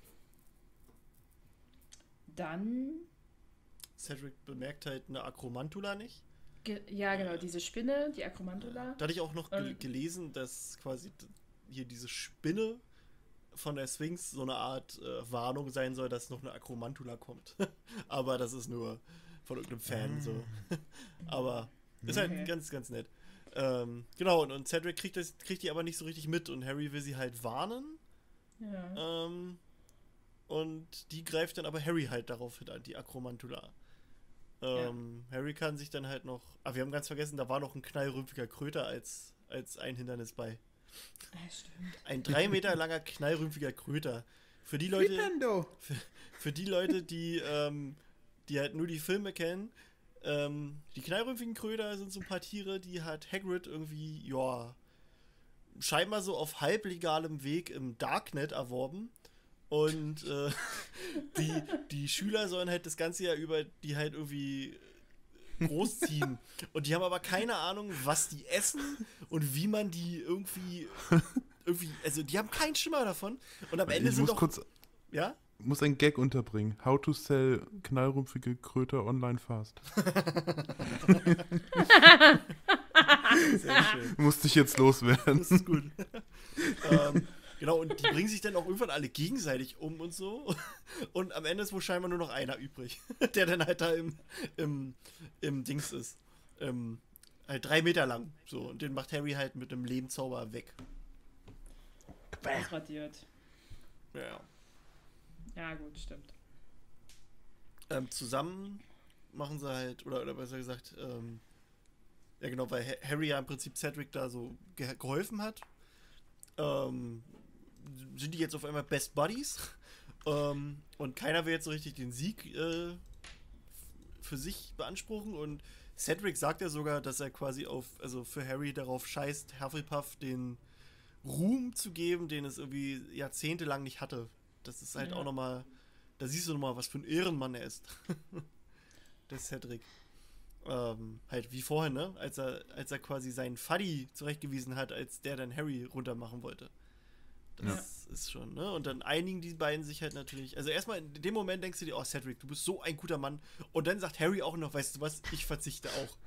dann, Cedric bemerkt halt eine Akromantula nicht. ge ja genau, diese Spinne, die Akromantula. Da hatte ich auch noch gel Ähm. gelesen, dass quasi d- hier diese Spinne von der Sphinx so eine Art äh, Warnung sein soll, dass noch eine Akromantula kommt. Aber das ist nur von irgendeinem Fan so. Aber ist halt Okay. ganz, ganz nett. Ähm, genau, und, und Cedric kriegt, das, kriegt die aber nicht so richtig mit und Harry will sie halt warnen. Ja. Ähm, und die greift dann aber Harry halt darauf an, die Akromantula. Ähm, ja. Harry kann sich dann halt noch. Ah, wir haben ganz vergessen, da war noch ein knallrümpfiger Kröter als, als ein Hindernis bei. Ja, stimmt. Ein drei Meter langer knallrümpfiger Kröter. Für die Leute. Für, für die Leute, die, ähm, die halt nur die Filme kennen, ähm, die knallrümpfigen Kröter sind so ein paar Tiere, die hat Hagrid irgendwie, ja, scheinbar so auf halblegalem Weg im Darknet erworben. Und äh, die, die Schüler sollen halt das ganze Jahr über die halt irgendwie großziehen. Und die haben aber keine Ahnung, was die essen und wie man die irgendwie, irgendwie, also die haben keinen Schimmer davon. Und am Ende ich sind muss doch, kurz, ja? muss ein Gag unterbringen. How to sell knallrumpfige Kröter online fast. Sehr schön. Musste ich jetzt loswerden. Das ist gut. ähm, genau, und die bringen sich dann auch irgendwann alle gegenseitig um und so. Und am Ende ist wohl scheinbar nur noch einer übrig, der dann halt da im, im, im Dings ist. Ähm, halt drei Meter lang. So, und den macht Harry halt mit einem Lehmzauber weg. Ausradiert. Ja. Ja, gut, stimmt. Ähm, zusammen machen sie halt, oder, oder besser gesagt, ähm, ja genau, weil Ha- Harry ja im Prinzip Cedric da so ge geholfen hat. Ähm, sind die jetzt auf einmal Best Buddies? ähm, und keiner will jetzt so richtig den Sieg äh, für sich beanspruchen. Und Cedric sagt ja sogar, dass er quasi auf, also für Harry darauf scheißt, Hufflepuff den Ruhm zu geben, den es irgendwie jahrzehntelang nicht hatte. Das ist halt Ja. auch nochmal, da siehst du nochmal, was für ein Ehrenmann er ist. Der Cedric. Ähm, halt wie vorhin, ne? Als er, als er quasi seinen Fuddy zurechtgewiesen hat, als der dann Harry runtermachen wollte. Das ja. ist schon, ne? Und dann einigen die beiden sich halt natürlich. Also erstmal in dem Moment denkst du dir, oh Cedric, du bist so ein guter Mann. Und dann sagt Harry auch noch, weißt du was, ich verzichte auch.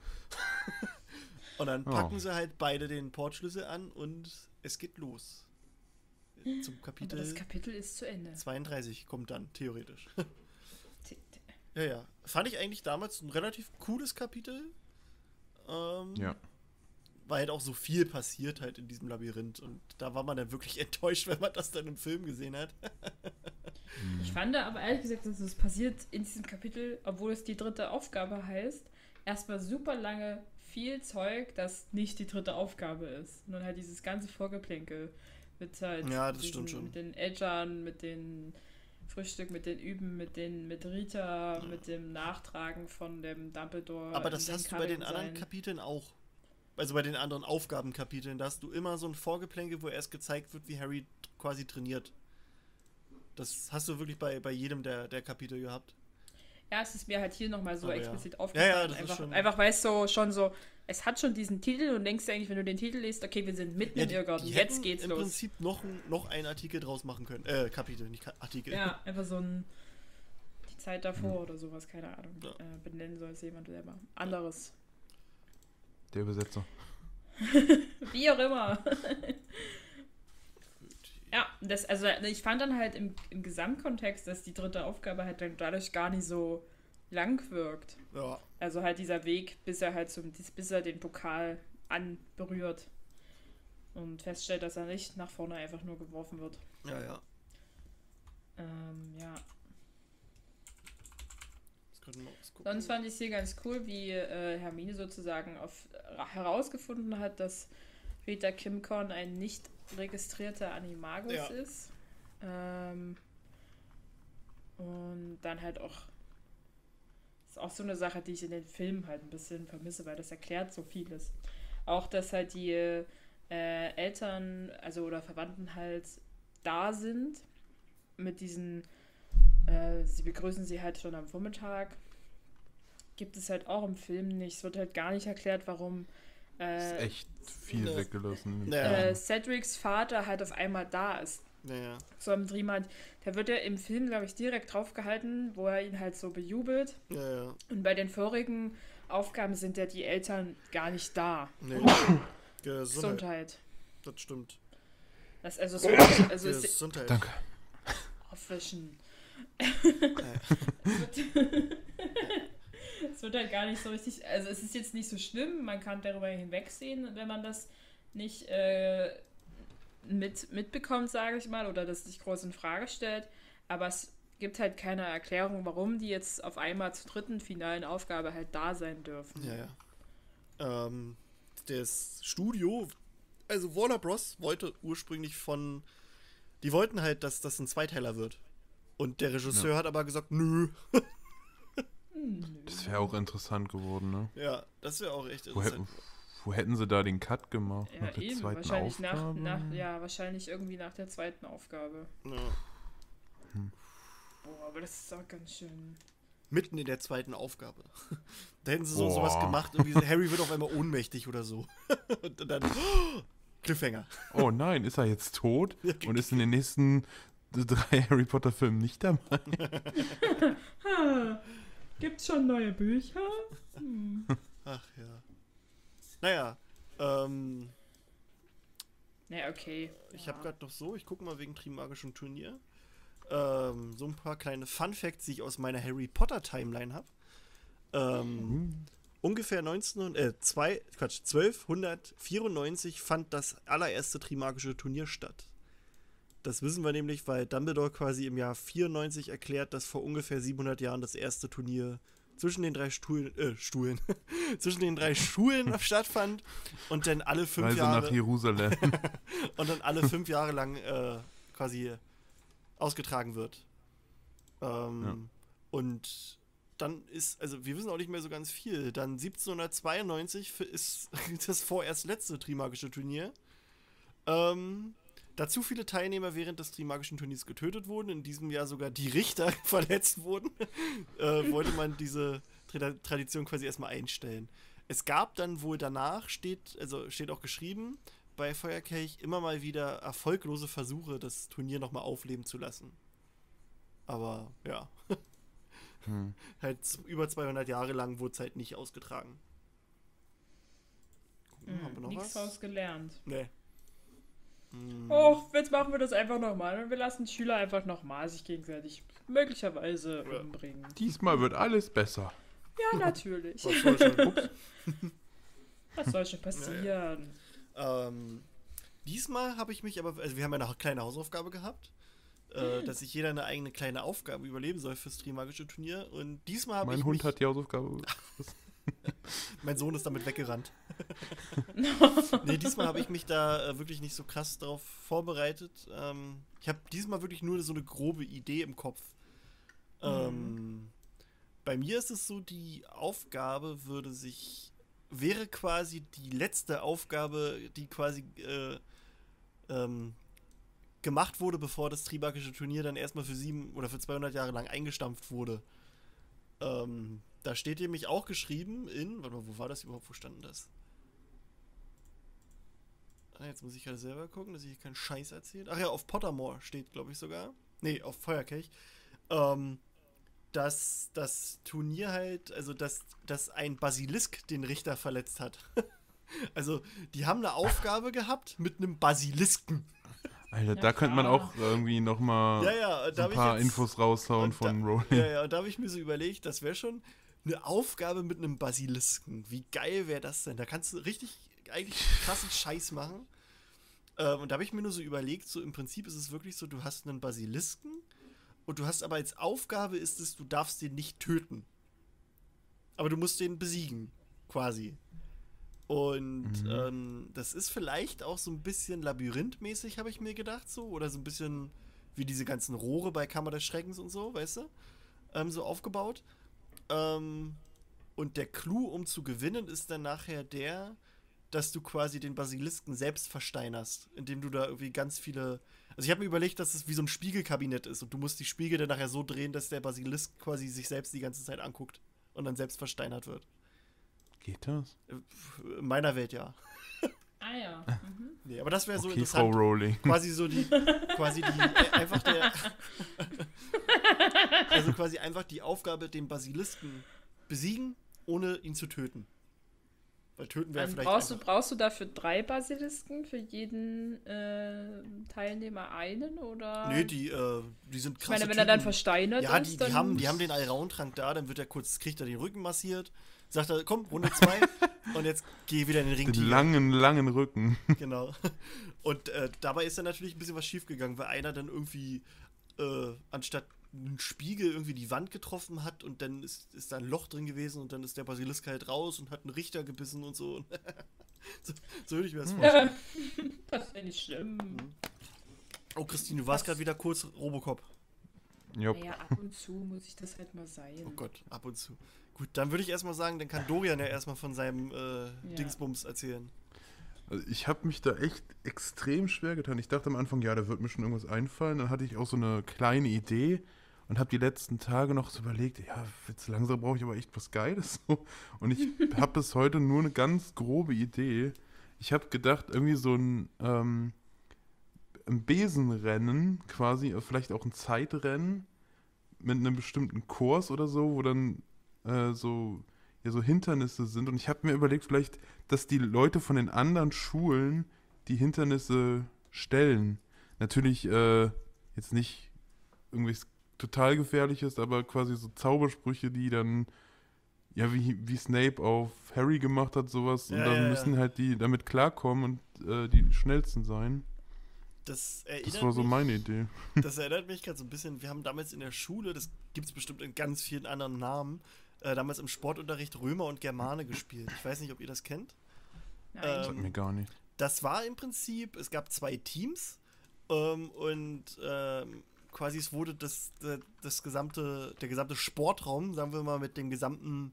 Und dann packen Oh. sie halt beide den Portschlüssel an und es geht los. Zum Kapitel. Aber das Kapitel ist zu Ende. zweiunddreißig kommt dann, theoretisch. T- t- Ja, ja. Fand ich eigentlich damals ein relativ cooles Kapitel. Ähm, Ja. Weil halt auch so viel passiert halt in diesem Labyrinth. Und da war man dann wirklich enttäuscht, wenn man das dann im Film gesehen hat. Ich fand aber ehrlich gesagt, dass es passiert in diesem Kapitel, obwohl es die dritte Aufgabe heißt, erstmal super lange viel Zeug, das nicht die dritte Aufgabe ist. Nur halt dieses ganze Vorgeplänkel mit halt Ja, das diesen, stimmt schon. mit den Eltern, mit den Frühstück, mit den Üben, mit den mit Rita, Ja. mit dem Nachtragen von dem Dumbledore. Aber in das den hast du bei den Kabeln anderen sein. Kapiteln auch. Also bei den anderen Aufgabenkapiteln, da hast du immer so ein Vorgeplänkel, wo erst gezeigt wird, wie Harry quasi trainiert. Das hast du wirklich bei, bei jedem der, der Kapitel gehabt. Ja, es ist mir halt hier nochmal so Aber ja. explizit Ja, aufgefallen. ja, das ist einfach, schon- einfach weil es so schon so, es hat schon diesen Titel und denkst dir eigentlich, wenn du den Titel liest, okay, wir sind mitten Ja, im die, Irrgarten, die jetzt hätten geht's im los. Prinzip noch, ein- noch einen Artikel draus machen können. Äh, Kapitel, nicht Ka Artikel. Ja, einfach so ein die Zeit davor oder sowas, keine Ahnung. Ja. Äh, benennen soll es jemand selber. Anderes. Der Übersetzer. Wie auch immer. Ja, das, also ich fand dann halt im, im Gesamtkontext, dass die dritte Aufgabe halt dann dadurch gar nicht so lang wirkt. Ja. Also halt dieser Weg, bis er halt zum, bis er den Pokal anberührt und feststellt, dass er nicht nach vorne einfach nur geworfen wird. Ja, ja. Ähm, ja. Das könnten wir uns gucken. Sonst fand ich es hier ganz cool, wie äh, Hermine sozusagen auf, herausgefunden hat, dass Rita Kimcorn ein nicht registrierter Animagus Ja. ist. Ähm, und dann halt auch ist auch so eine Sache, die ich in den Filmen halt ein bisschen vermisse, weil das erklärt so vieles. Auch, dass halt die äh, Eltern, also oder Verwandten halt da sind mit diesen, äh, sie begrüßen sie halt schon am Vormittag. Gibt es halt auch im Film nicht. Es wird halt gar nicht erklärt, warum Ist äh, echt viel Ja. weggelassen. Ja. äh, Cedrics Vater halt auf einmal da ist. Ja, ja. So im Dreamland. Der wird ja im Film, glaube ich, direkt draufgehalten, wo er ihn halt so bejubelt. Ja, ja. Und bei den vorigen Aufgaben sind ja die Eltern gar nicht da. Nee. Gesundheit. Gesundheit. Das stimmt. Das, also so, also es, Gesundheit. Danke. aufwischen. Ja. Es wird, es wird halt gar nicht so richtig, also es ist jetzt nicht so schlimm, man kann darüber hinwegsehen, wenn man das nicht äh, mit, mitbekommt, sage ich mal, oder das nicht groß in Frage stellt, aber es gibt halt keine Erklärung, warum die jetzt auf einmal zur dritten finalen Aufgabe halt da sein dürfen. Ja, ja. Ähm, das Studio, also Warner Bros. Wollte ursprünglich von, die wollten halt, dass das ein Zweiteiler wird. Und der Regisseur Ja. hat aber gesagt, nö. Das wäre auch interessant geworden, ne? Ja, das wäre auch echt Wo, interessant. hätten- wo hätten sie da den Cut gemacht? Ja, nach der eben. zweiten Wahrscheinlich nach, Aufgabe? nach, ja, wahrscheinlich irgendwie nach der zweiten Aufgabe. Ja. Boah, aber das ist auch ganz schön. Mitten in der zweiten Aufgabe. Da hätten sie so Boah. sowas gemacht, irgendwie so, Harry wird auf einmal ohnmächtig oder so. Und dann oh, Cliffhanger. Oh nein, ist er jetzt tot? Ja, Und ist in den nächsten drei Harry Potter Filmen nicht dabei? Ha, gibt's schon neue Bücher? Hm. Ach ja. Naja, ähm, Na, okay. ich ja. habe gerade noch so, ich gucke mal wegen Trimagischem Turnier, ähm, so ein paar kleine Fun Facts, die ich aus meiner Harry Potter Timeline habe. Ähm, Hm. ungefähr neunzehn, äh, zwei, Quatsch, zwölfhundertvierundneunzig fand das allererste Trimagische Turnier statt. Das wissen wir nämlich, weil Dumbledore quasi im Jahr vierundneunzig erklärt, dass vor ungefähr siebenhundert Jahren das erste Turnier zwischen den drei Stuhlen, äh, Stuhlen, zwischen den drei Schulen stattfand und dann alle fünf Reise Jahre nach Jerusalem. und dann alle fünf Jahre lang äh, quasi ausgetragen wird. Ähm, Ja. Und dann ist, also wir wissen auch nicht mehr so ganz viel. Dann siebzehnhundertzweiundneunzig f- ist das vorerst letzte Trimagische Turnier. Ähm, da zu viele Teilnehmer während des Trimagischen Turniers getötet wurden, in diesem Jahr sogar die Richter verletzt wurden, äh, wollte man diese Tra Tradition quasi erstmal einstellen. Es gab dann wohl danach, steht, also steht auch geschrieben, bei Feuerkelch immer mal wieder erfolglose Versuche, das Turnier nochmal aufleben zu lassen. Aber ja, Hm. halt z- über zweihundert Jahre lang wurde es halt nicht ausgetragen. Gucken, haben wir Hm, noch nichts was? draus gelernt. Nee. Hm. Och, jetzt machen wir das einfach nochmal und wir lassen Schüler einfach nochmal sich gegenseitig möglicherweise Ja. umbringen. Diesmal wird alles besser. Ja, natürlich. Was soll schon? Ups. Was soll schon passieren? Ähm, diesmal habe ich mich aber, also wir haben ja eine kleine Hausaufgabe gehabt, äh, dass sich jeder eine eigene kleine Aufgabe überleben soll fürs Trimagische Turnier. Und diesmal habe ich Mein Hund mich, hat die Hausaufgabe. mein Sohn ist damit weggerannt. Nee, diesmal habe ich mich da äh, wirklich nicht so krass drauf vorbereitet. Ähm, ich habe diesmal wirklich nur so eine grobe Idee im Kopf. Ähm, bei mir ist es so, die Aufgabe würde sich, wäre quasi die letzte Aufgabe, die quasi äh, ähm, gemacht wurde, bevor das Trimagische Turnier dann erstmal für sieben oder für zweihundert Jahre lang eingestampft wurde. Ähm, da steht nämlich auch geschrieben in, warte mal, wo war das überhaupt, wo stand das? Ah, jetzt muss ich gerade selber gucken, dass ich hier keinen Scheiß erzähle. Ach ja, auf Pottermore steht, glaube ich sogar. Nee, auf Feuerkelch. Ähm, dass das Turnier halt, also dass, dass ein Basilisk den Richter verletzt hat. Also, die haben eine Aufgabe gehabt mit einem Basilisken. Alter, Ja, da könnte man klar. auch irgendwie nochmal Ja, ja, so da ein hab ich paar jetzt- Infos raushauen und von da, Rowling. Ja, ja, und da habe ich mir so überlegt, das wäre schon eine Aufgabe mit einem Basilisken. Wie geil wäre das denn? Da kannst du richtig eigentlich krassen Scheiß machen. Ähm, und da habe ich mir nur so überlegt, so im Prinzip ist es wirklich so, du hast einen Basilisken und du hast aber als Aufgabe ist es, du darfst den nicht töten. Aber du musst den besiegen, quasi. Und Mhm. ähm, das ist vielleicht auch so ein bisschen labyrinthmäßig, habe ich mir gedacht, so. Oder so ein bisschen wie diese ganzen Rohre bei Kammer des Schreckens und so, weißt du? Ähm, so aufgebaut. Ähm, und der Clou, um zu gewinnen, ist dann nachher der, dass du quasi den Basilisken selbst versteinerst, indem du da irgendwie ganz viele. Also ich habe mir überlegt, dass es wie so ein Spiegelkabinett ist und du musst die Spiegel dann nachher so drehen, dass der Basilisk quasi sich selbst die ganze Zeit anguckt und dann selbst versteinert wird. Geht das? In meiner Welt ja. Ah ja. Mhm. Nee, aber das wäre so Okay, Frau interessant. Rowling. Quasi so die, quasi die, äh, einfach der, also quasi einfach die Aufgabe, den Basilisken besiegen, ohne ihn zu töten. Weil töten wäre Dann vielleicht brauchst, du, einfach. brauchst du dafür drei Basilisken für jeden äh, Teilnehmer einen? Oder? Nee, die, äh, die sind Ich krasse meine, wenn er dann Typen. versteinert Ja, ist, die, dann. die, haben, die haben den Allround-Trank da, dann wird er kurz, kriegt er den Rücken massiert, sagt er, komm, Runde zwei und jetzt geh wieder in den Ring. Den langen, langen Rücken. Genau. Und äh, dabei ist dann natürlich ein bisschen was schiefgegangen, weil einer dann irgendwie äh, anstatt ein Spiegel irgendwie die Wand getroffen hat und dann ist, ist da ein Loch drin gewesen und dann ist der Basilisk halt raus und hat einen Richter gebissen und so. so, so würde ich mir das vorstellen. Das wäre nicht schlimm. Oh, Christine, du warst gerade wieder kurz Robocop. Jupp. Naja, ab und zu muss ich das halt mal sein. Oh Gott, ab und zu. Gut, dann würde ich erstmal sagen, dann kann Dorian ja erstmal von seinem äh, Ja. Dingsbums erzählen. Also ich habe mich da echt extrem schwer getan. Ich dachte am Anfang, ja, da wird mir schon irgendwas einfallen. Dann hatte ich auch so eine kleine Idee und habe die letzten Tage noch so überlegt, ja, jetzt langsam brauche ich aber echt was Geiles. So. Und ich habe bis heute nur eine ganz grobe Idee. Ich habe gedacht, irgendwie so ein, ähm, ein Besenrennen quasi, äh, vielleicht auch ein Zeitrennen mit einem bestimmten Kurs oder so, wo dann äh, so, ja, so Hindernisse sind. Und ich habe mir überlegt, vielleicht, dass die Leute von den anderen Schulen die Hindernisse stellen. Natürlich äh, jetzt nicht irgendwie total Gefährliches, aber quasi so Zaubersprüche, die dann, ja, wie, wie Snape auf Harry gemacht hat, sowas. Und Ja, dann ja, ja. müssen halt die damit klarkommen und äh, die schnellsten sein. Das erinnert Das war so mich, meine Idee. Das erinnert mich gerade so ein bisschen, wir haben damals in der Schule, das gibt es bestimmt in ganz vielen anderen Namen, äh, damals im Sportunterricht Römer und Germane gespielt. Ich weiß nicht, ob ihr das kennt. Nein. Ähm, Sagt mir gar nicht. Das war im Prinzip, es gab zwei Teams ähm, und ähm, quasi es wurde das, das, das gesamte, der gesamte Sportraum, sagen wir mal, mit dem gesamten,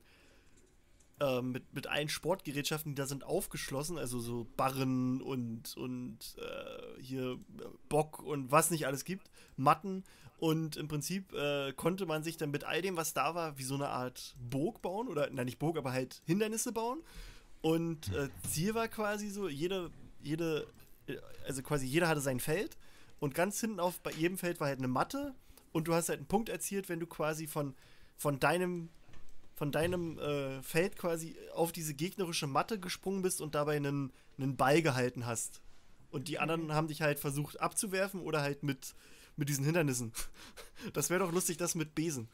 ähm, mit, mit allen Sportgerätschaften, die da sind, aufgeschlossen, also so Barren und, und äh, hier äh, Bock und was nicht alles gibt, Matten und im Prinzip äh, konnte man sich dann mit all dem, was da war, wie so eine Art Burg bauen oder, nein, nicht Burg, aber halt Hindernisse bauen. Und äh, Ziel war quasi so, jede, jede, äh, also quasi jeder hatte sein Feld und ganz hinten auf bei jedem Feld war halt eine Matte und du hast halt einen Punkt erzielt, wenn du quasi von, von deinem, von deinem äh, Feld quasi auf diese gegnerische Matte gesprungen bist und dabei einen, einen Ball gehalten hast. Und die anderen haben dich halt versucht abzuwerfen oder halt mit, mit diesen Hindernissen. Das wäre doch lustig, das mit Besen.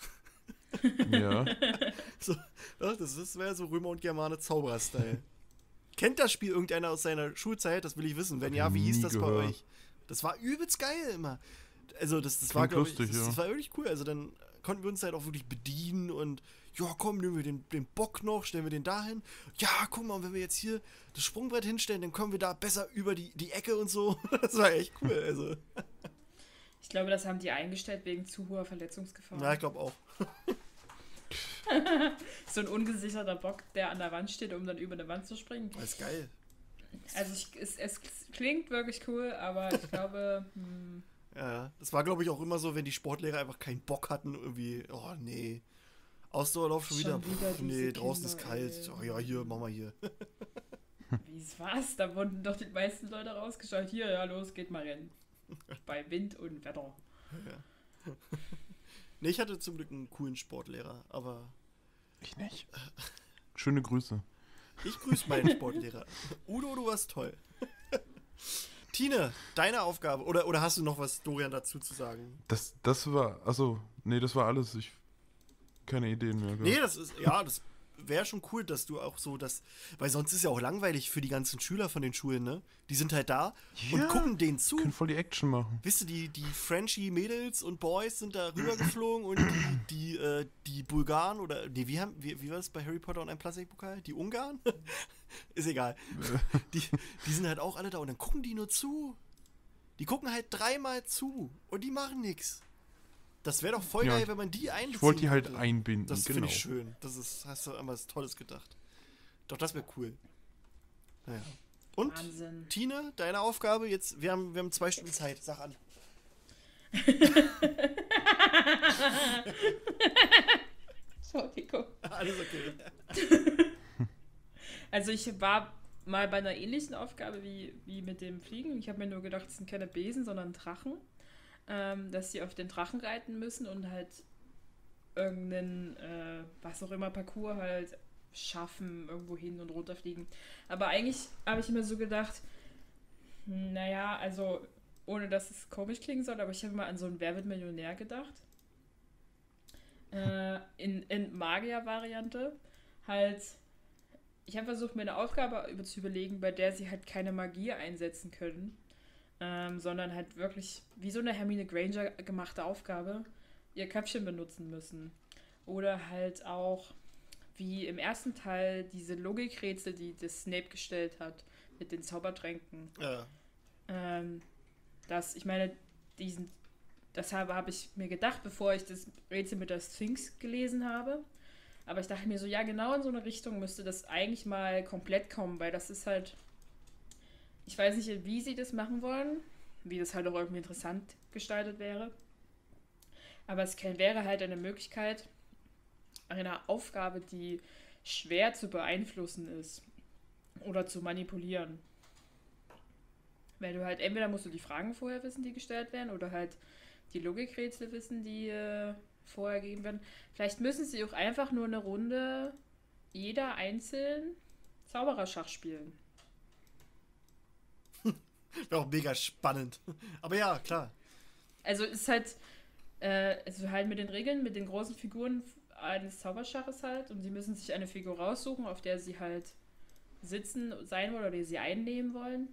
Ja. So, ja, das das wäre so Römer und Germane Zauberer-Style. Kennt das Spiel irgendeiner aus seiner Schulzeit? Das will ich wissen. Wenn Hab ja, ich wie hieß nie das bei gehört. euch? Das war übelst geil immer. Also das, das war, Klingt glaube ich, lustig, das, ja. das war wirklich cool. Also dann konnten wir uns halt auch wirklich bedienen und ja, komm, nehmen wir den, den Bock noch, stellen wir den da hin. Ja, guck mal, wenn wir jetzt hier das Sprungbrett hinstellen, dann kommen wir da besser über die, die Ecke und so. Das war echt cool. Also, Ich glaube, das haben die eingestellt wegen zu hoher Verletzungsgefahr. ja, ich glaube auch. So ein ungesicherter Bock, der an der Wand steht, um dann über eine Wand zu springen. Das ist geil. Also ich, es, es klingt wirklich cool, aber ich glaube, hm, Ja, ja. Das war, glaube ich, auch immer so, wenn die Sportlehrer einfach keinen Bock hatten, irgendwie, oh nee. Ausdauerlauf schon, Schon wieder, wieder Pff, nee, diese draußen Kinder, ist kalt. ey. Oh ja, hier, mach mal hier. wie es war's? Da wurden doch die meisten Leute rausgeschaut. Hier, ja, los, geht mal rennen. Bei Wind und Wetter. Nee, ich hatte zum Glück einen coolen Sportlehrer, aber Ich nicht. Schöne Grüße. ich grüße meinen Sportlehrer. Udo, du warst toll. Tine, deine Aufgabe, oder, oder hast du noch was, Dorian, dazu zu sagen? Das, das war, also, nee, das war alles. Ich keine Ideen mehr. Nee, das ist, ja, das wäre schon cool, dass du auch so das, weil sonst ist ja auch langweilig für die ganzen Schüler von den Schulen, ne? Die sind halt da und Ja. gucken denen zu. können voll die Action machen. Wisst ihr, die, die Frenchie-Mädels und Boys sind da rübergeflogen und die, die, äh, die Bulgaren oder, nee, wie, haben, wie, wie war das bei Harry Potter und ein Plastikpokal? Die Ungarn? Ist egal. Die, die sind halt auch alle da und dann gucken die nur zu. Die gucken halt dreimal zu und die machen nichts. Das wäre doch voll Ja, geil, wenn man die einbeziehen Ich wollte die halt könnte. einbinden, Das genau. finde ich schön. Das ist, hast du einmal was Tolles gedacht. Doch, das wäre cool. Naja. Und, Wahnsinn. Tine, deine Aufgabe jetzt, wir haben, wir haben zwei Stunden Zeit, sag an. Entschuldigung. Alles okay. Also ich war mal bei einer ähnlichen Aufgabe wie, wie mit dem Fliegen. Ich habe mir nur gedacht, es sind keine Besen, sondern Drachen. Ähm, dass sie auf den Drachen reiten müssen und halt irgendeinen, äh, was auch immer, Parcours halt schaffen, irgendwo hin und runter fliegen. Aber eigentlich habe ich immer so gedacht, hm, naja, also ohne dass es komisch klingen soll, aber ich habe mal an so einen Wer wird Millionär gedacht. Äh, in, in Magier-Variante. Halt, ich habe versucht, mir eine Aufgabe über zu überlegen, bei der sie halt keine Magie einsetzen können. ähm, sondern halt wirklich wie so eine Hermine Granger gemachte Aufgabe ihr Köpfchen benutzen müssen. Oder halt auch wie im ersten Teil diese Logikrätsel, die das Snape gestellt hat mit den Zaubertränken. Ja. Ähm, das, ich meine, diesen, das habe, habe ich mir gedacht, bevor ich das Rätsel mit der Sphinx gelesen habe. Aber ich dachte mir so, ja, genau in so eine Richtung müsste das eigentlich mal komplett kommen, weil das ist halt, ich weiß nicht, wie sie das machen wollen, wie das halt auch irgendwie interessant gestaltet wäre. Aber es wäre halt eine Möglichkeit, eine Aufgabe, die schwer zu beeinflussen ist oder zu manipulieren. Weil du halt, entweder musst du die Fragen vorher wissen, die gestellt werden, oder halt die Logikrätsel wissen, die äh, vorher gegeben werden. Vielleicht müssen sie auch einfach nur eine Runde jeder einzeln Zaubererschach spielen. Wäre auch mega spannend. Aber ja, klar. Also ist halt, äh, also halt mit den Regeln, mit den großen Figuren eines Zauberschaches halt, und sie müssen sich eine Figur raussuchen, auf der sie halt sitzen sein wollen oder die sie einnehmen wollen.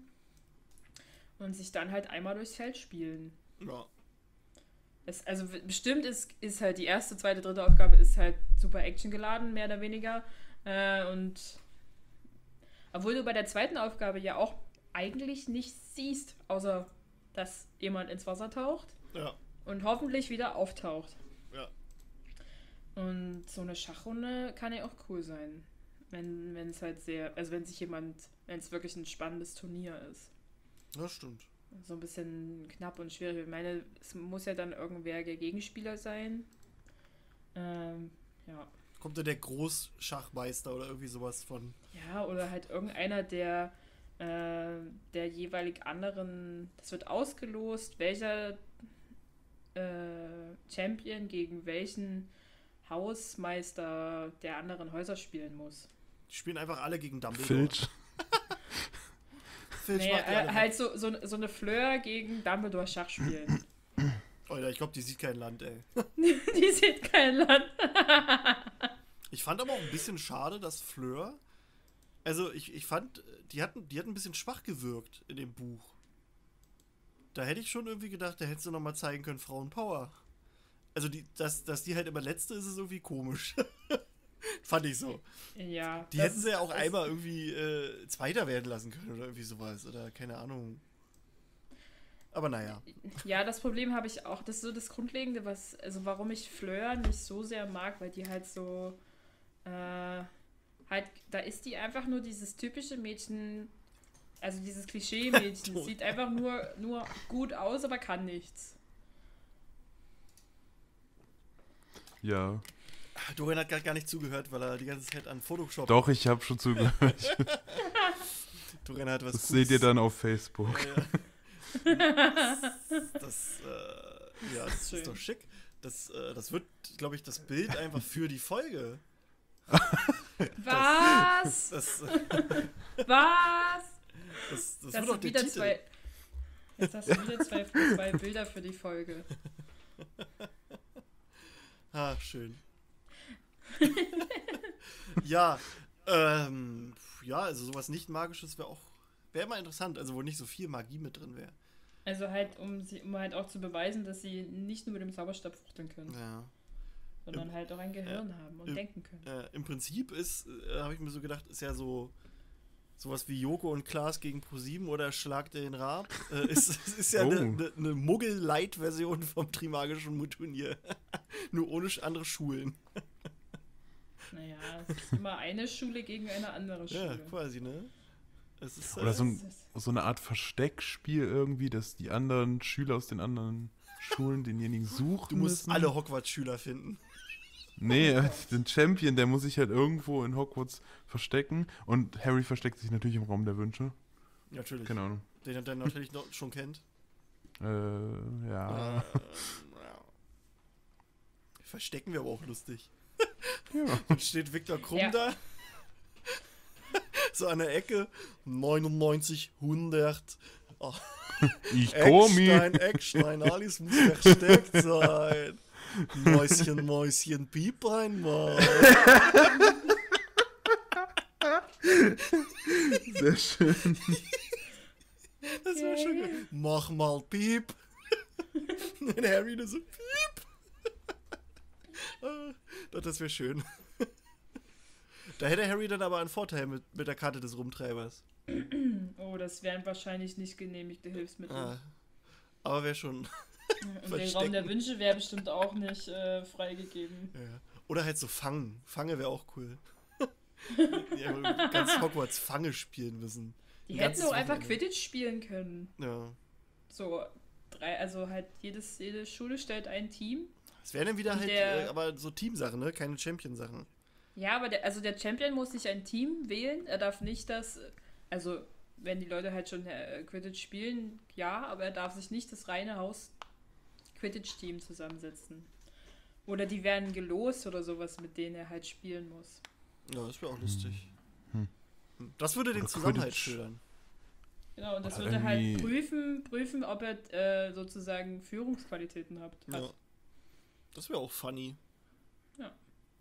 Und sich dann halt einmal durchs Feld spielen. Ja. Es, also bestimmt ist, ist halt die erste, zweite, dritte Aufgabe ist halt super actiongeladen, mehr oder weniger. Äh, und obwohl du bei der zweiten Aufgabe ja auch eigentlich nichts siehst, außer dass jemand ins Wasser taucht Ja. und hoffentlich wieder auftaucht. Ja. Und so eine Schachrunde kann ja auch cool sein. Wenn wenn es halt sehr, also wenn sich jemand, wenn es wirklich ein spannendes Turnier ist. Das stimmt. So ein bisschen knapp und schwierig. Ich meine, es muss ja dann irgendwer der Gegenspieler sein. Ähm, ja. Kommt da der Großschachmeister oder irgendwie sowas von. Ja, oder halt irgendeiner der, äh, der jeweilig anderen, das wird ausgelost, welcher äh, Champion gegen welchen Hausmeister der anderen Häuser spielen muss. Die spielen einfach alle gegen Dumbledore. Filch. Filch Nee, macht die äh, alle halt so, so, so eine Fleur gegen Dumbledore Schach spielen. Alter, ich glaube, die sieht kein Land, ey. Die sieht kein Land. Ich fand aber auch ein bisschen schade, dass Fleur. Also, ich, ich fand, die hatten, die hatten ein bisschen schwach gewirkt in dem Buch. Da hätte ich schon irgendwie gedacht, da hättest du nochmal zeigen können, Frauenpower. Also, die, dass, dass die halt immer Letzte ist, ist irgendwie komisch. Fand ich so. Ja. Die das- hätten sie ja auch das- einmal irgendwie äh, Zweiter werden lassen können oder irgendwie sowas. Oder keine Ahnung. Aber naja. Ja, das Problem habe ich auch. Das ist so das Grundlegende, was, also warum ich Fleur nicht so sehr mag, weil die halt so, äh, halt, da ist die einfach nur dieses typische Mädchen, also dieses Klischee-Mädchen. Tot. Sieht einfach nur, nur gut aus, aber kann nichts. Ja. Dorian hat gar, gar nicht zugehört, weil er die ganze Zeit an Photoshop. Doch, ich habe schon zugehört. Dorian hat was Das seht ihr Cooles. dann auf Facebook. Ja. Das, äh, ja, das Schön. ist doch schick. Das, äh, das wird, glaube ich, das Bild einfach für die Folge. Was? Das, Was? das, das, Das wird auch sind der wieder Titel. zwei. Jetzt hast du wieder zwei, zwei Bilder für die Folge. Ah, schön. Ja, ähm, ja, also sowas nicht Magisches wäre auch, wäre immer interessant, also wo nicht so viel Magie mit drin wäre. Also halt, um sie, um halt auch zu beweisen, dass sie nicht nur mit dem Zauberstab fuchteln können, Ja. sondern Im- halt auch ein Gehirn haben und im- denken können. Äh, Im Prinzip ist, äh, habe ich mir so gedacht, ist ja so sowas wie Joko und Klaas gegen ProSieben oder Schlag den Raab. Äh, ist, ist ja Oh. eine ne, ne Muggel-Light-Version vom Trimagischen Turnier. Nur ohne sch- andere Schulen. Naja, es ist immer eine Schule gegen eine andere Ja, Schule. quasi, ne? Es ist, Oder äh, so ein- Das ist- So eine Art Versteckspiel irgendwie, dass die anderen Schüler aus den anderen Schulen denjenigen suchen du musst müssen. alle Hogwarts-Schüler finden. Nee, äh, den Champion, der muss sich halt irgendwo in Hogwarts verstecken. Und Harry versteckt sich natürlich im Raum der Wünsche. Natürlich. Keine Ahnung. Den er dann natürlich noch schon kennt. Äh, ja. Äh, ja. Verstecken wir aber auch lustig. ja. Dann steht Viktor Krumm Ja. da. So an der Ecke. neunundneunzig, hundert. Oh, Ich komme. Eckstein, Eckstein, alles muss versteckt sein. Mäuschen, Mäuschen, Pieplein, Mann. Sehr schön. Das wäre schon gut. Mach mal Piep. Und Harry nur so Piep. Doch, das wäre schön. Da hätte Harry dann aber einen Vorteil mit, mit der Karte des Rumtreibers. Oh, das wären wahrscheinlich nicht genehmigte Hilfsmittel. Ah, aber wäre schon. Und der Raum der Wünsche wäre bestimmt auch nicht äh, freigegeben. Ja. Oder halt so Fangen. Fange wäre auch cool. Ja, ganz Hogwarts Fange spielen müssen. Die Ein hätten ganzes auch einfach Wochenende. Quidditch spielen können. Ja. So, drei, also halt jedes, jede Schule stellt ein Team. Es wären dann wieder Und halt, der- äh, aber so Teamsachen, ne? Keine Champion-Sachen. Ja, aber der, also der Champion muss sich ein Team wählen. Er darf nicht das, also wenn die Leute halt schon äh, Quidditch spielen, ja, aber er darf sich nicht das reine Haus Quidditch-Team zusammensetzen. Oder die werden gelost oder sowas, mit denen er halt spielen muss. Ja, das wäre auch lustig. Hm. Das würde den Oder Zusammenhalt Quidditch. schildern. Genau, und das Oder würde halt irgendwie- prüfen, prüfen, ob er äh, sozusagen Führungsqualitäten hat. hat. Ja. Das wäre auch funny. Ja.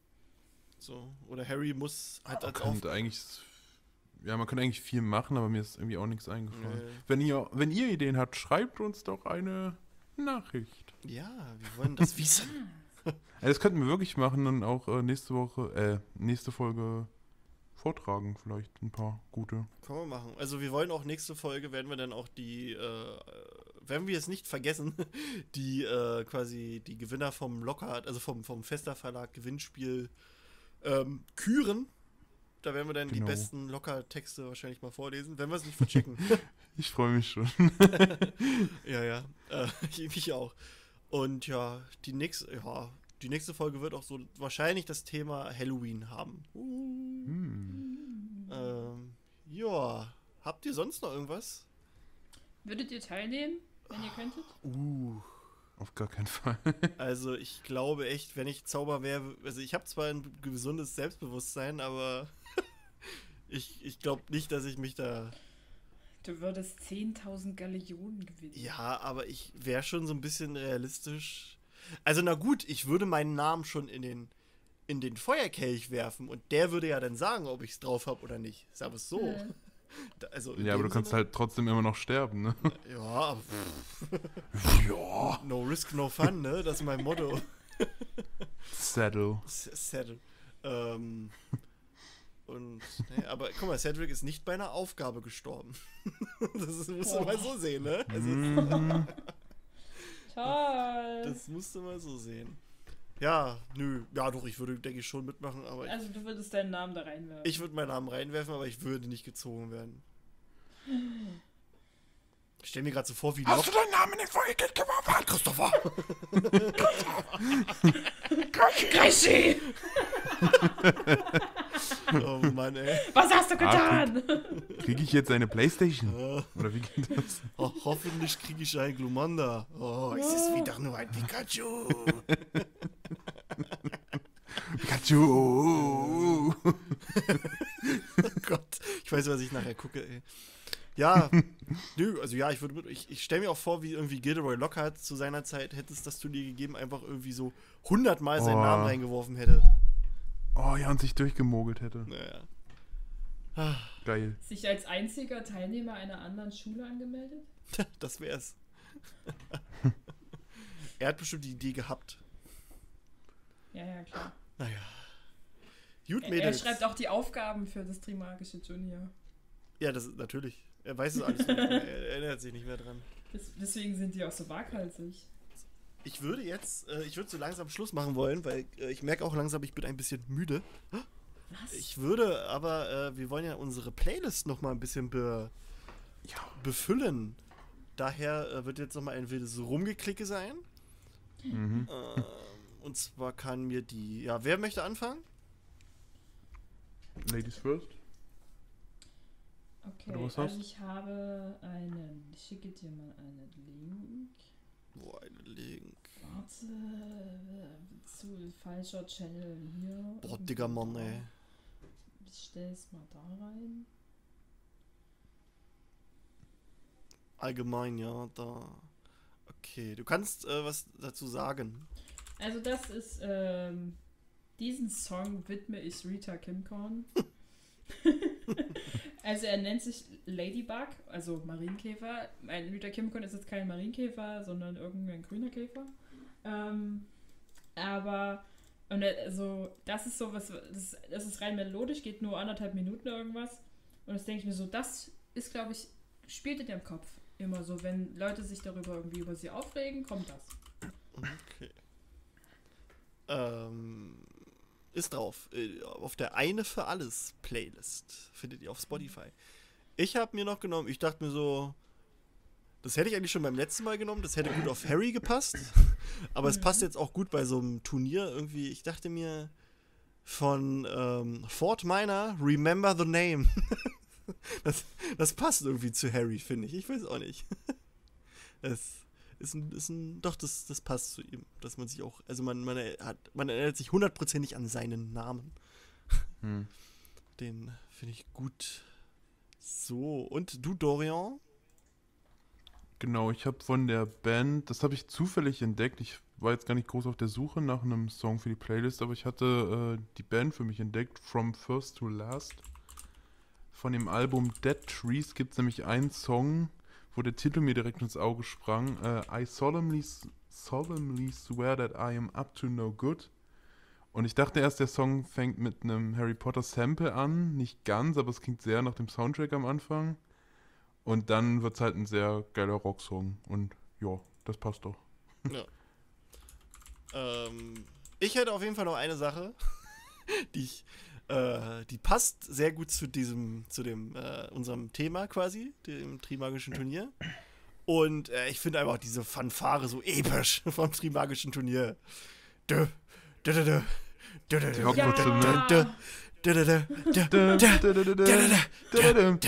So. Oder Harry muss halt Man als Auf... könnte eigentlich, ja, man könnte eigentlich viel machen, aber mir ist irgendwie auch nichts eingefallen. Nee. Wenn ihr, wenn ihr Ideen habt, schreibt uns doch eine Nachricht. Ja, wir wollen das wissen. Ja, das könnten wir wirklich machen und auch äh, nächste Woche, äh, nächste Folge vortragen, vielleicht ein paar gute. Können wir machen. Also wir wollen auch nächste Folge, werden wir dann auch die, äh, werden wir es nicht vergessen, die äh, quasi die Gewinner vom Lockhart, also vom, vom Fester Verlag Gewinnspiel ähm, küren. Da werden wir dann Genau. die besten Lockhart-Texte wahrscheinlich mal vorlesen, wenn wir es nicht verchecken. Ich freue mich schon. Ja, ja. Äh, ich mich auch. Und ja, die nächste, ja, die nächste Folge wird auch so wahrscheinlich das Thema Halloween haben. Uh. Hm. Ähm, ja. Habt ihr sonst noch irgendwas? Würdet ihr teilnehmen, wenn ihr könntet? Uh. Auf gar keinen Fall. Also ich glaube echt, wenn ich Zauber wäre, also ich habe zwar ein gesundes Selbstbewusstsein, aber ich, ich glaube nicht, dass ich mich da... Du würdest zehntausend Gallionen gewinnen. Ja, aber ich wäre schon so ein bisschen realistisch. Also na gut, ich würde meinen Namen schon in den, in den Feuerkelch werfen und der würde ja dann sagen, ob ich es drauf habe oder nicht. Sagen wir es so. Mhm. Da, also in Ja, aber dem du kannst Sinne- halt trotzdem immer noch sterben, ne? Ja, aber Ja. no risk, no fun, ne? Das ist mein Motto. Saddle. S- Cedric. Ähm, und, ne, aber guck mal, Cedric ist nicht bei einer Aufgabe gestorben. Das ist, musst du Oh. mal so sehen, ne? Also, Mhm. Toll! das musst du mal so sehen. Ja, nö. Ja, doch, ich würde, denke ich, schon mitmachen, aber ich, Also du würdest deinen Namen da reinwerfen. ich würde meinen Namen reinwerfen, aber ich würde nicht gezogen werden. Ich stell mir gerade so vor, wie Hast du Lock deinen Namen in den Feuerkelch geworfen? Christopher! Crazy! Oh Mann, ey. Was hast du getan? Kriege ich jetzt eine Playstation? Äh, Oder wie geht das? ho hoffentlich kriege ich einen Glumanda. Oh, es ist wieder nur ein Pikachu. Pikachu! Oh Gott, ich weiß, was ich nachher gucke, ey. Ja, nö, also ja, ich würde, ich, ich stelle mir auch vor, wie irgendwie Gilderoy Lockhart zu seiner Zeit, hätte es das Turnier gegeben, einfach irgendwie so hundertmal seinen Oh. Namen reingeworfen hätte. Oh ja, und sich durchgemogelt hätte. Naja. Ah, Geil. Sich als einziger Teilnehmer einer anderen Schule angemeldet? das wär's. Er hat bestimmt die Idee gehabt. Ja, ja, klar. Naja. Gut, Er, er Mädels. schreibt auch die Aufgaben für das Trimagische Junior. Ja, das ist natürlich. Er weiß es alles nicht mehr. Er erinnert sich nicht mehr dran. Des, deswegen sind die auch so waghalsig. Ich würde jetzt, äh, ich würde so langsam Schluss machen wollen, weil äh, ich merke auch langsam, ich bin ein bisschen müde. Was? Ich würde aber, äh, wir wollen ja unsere Playlist noch mal ein bisschen be, Ja. befüllen. Daher äh, wird jetzt noch mal ein wildes Rumgeklicke sein. Mhm. Ähm, und zwar kann mir die, ja, wer möchte anfangen? Ladies first. Okay, Oder was also hast? ich habe einen, ich schicke dir mal einen Link. Wo ein Link. Warte, äh, zu falscher Channel hier. Boah, Digga, Mann, Da. ey. Ich stelle es mal da rein. Allgemein, ja, da. Okay, du kannst äh, was dazu sagen. Also das ist, ähm, diesen Song widme ich Rita Kimcorn. Also er nennt sich Ladybug, also Marienkäfer. Ein Luther Kimcon ist jetzt kein Marienkäfer, sondern irgendein grüner Käfer. Ähm, aber und also das ist so was, das, das ist rein melodisch, geht nur anderthalb Minuten irgendwas. Und das denke ich mir so, das ist, glaube ich, spielt in ihrem Kopf immer so, wenn Leute sich darüber irgendwie über sie aufregen, kommt das. Okay. Ähm, ist drauf. Äh, Auf der Eine für alles Playlist. Findet ihr auf Spotify. Ich habe mir noch genommen, ich dachte mir so, das hätte ich eigentlich schon beim letzten Mal genommen, das hätte gut auf Harry gepasst. Aber es passt jetzt auch gut bei so einem Turnier irgendwie. Ich dachte mir von ähm, Fort Minor, Remember the Name. das, das passt irgendwie zu Harry, finde ich. Ich weiß auch nicht. Es ist ein, ist ein, doch, das, das passt zu ihm. Dass man sich auch, also man, man, hat, man erinnert sich hundertprozentig an seinen Namen. Hm. Den finde ich gut. So, und du, Dorian? Genau, ich habe von der Band, das habe ich zufällig entdeckt. Ich war jetzt gar nicht groß auf der Suche nach einem Song für die Playlist, aber ich hatte äh, die Band für mich entdeckt, From First to Last. Von dem Album Dead Trees gibt es nämlich einen Song, wo der Titel mir direkt ins Auge sprang. Äh, I solemnly, solemnly swear that I am up to no good. Und ich dachte erst, der Song fängt mit einem Harry Potter Sample an. Nicht ganz, aber es klingt sehr nach dem Soundtrack am Anfang. Und dann wird es halt ein sehr geiler Rocksong. Und ja, das passt doch. Ja. ähm, ich hätte auf jeden Fall noch eine Sache, die ich, äh, die passt sehr gut zu diesem, zu dem, äh, unserem Thema quasi, dem Trimagischen Turnier. Und äh, ich finde einfach diese Fanfare so episch vom Trimagischen Turnier. Dö, dö, dö, dö, dö, dö, Die dö, Hogwarts-Hymne. dö, dö, dö, dö, dö, dö, dö, dö, dö,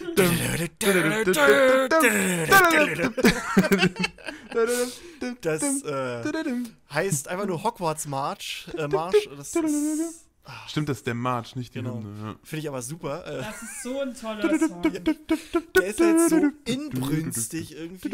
Das äh, heißt einfach nur Hogwarts March. Äh, Marsch. Das ist, ah, Stimmt, das ist der March, nicht die Genau. Hymne. Ja. finde ich aber super. Äh, Das ist so ein toller Song. der ist halt so inbrünstig irgendwie.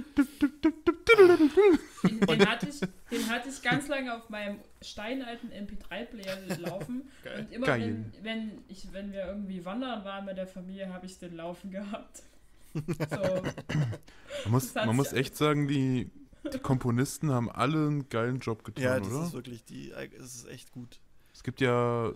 Den, den, hatte ich, den hatte ich ganz lange auf meinem steinalten M P drei Player laufen. Geil. Und immer Geil. wenn, wenn, ich, wenn wir irgendwie wandern waren mit der Familie, habe ich den laufen gehabt. So. Man muss, Das hat man muss sich- echt sagen, die, die Komponisten haben alle einen geilen Job getan, Ja, das oder? ist wirklich die. Es ist echt gut. Es gibt ja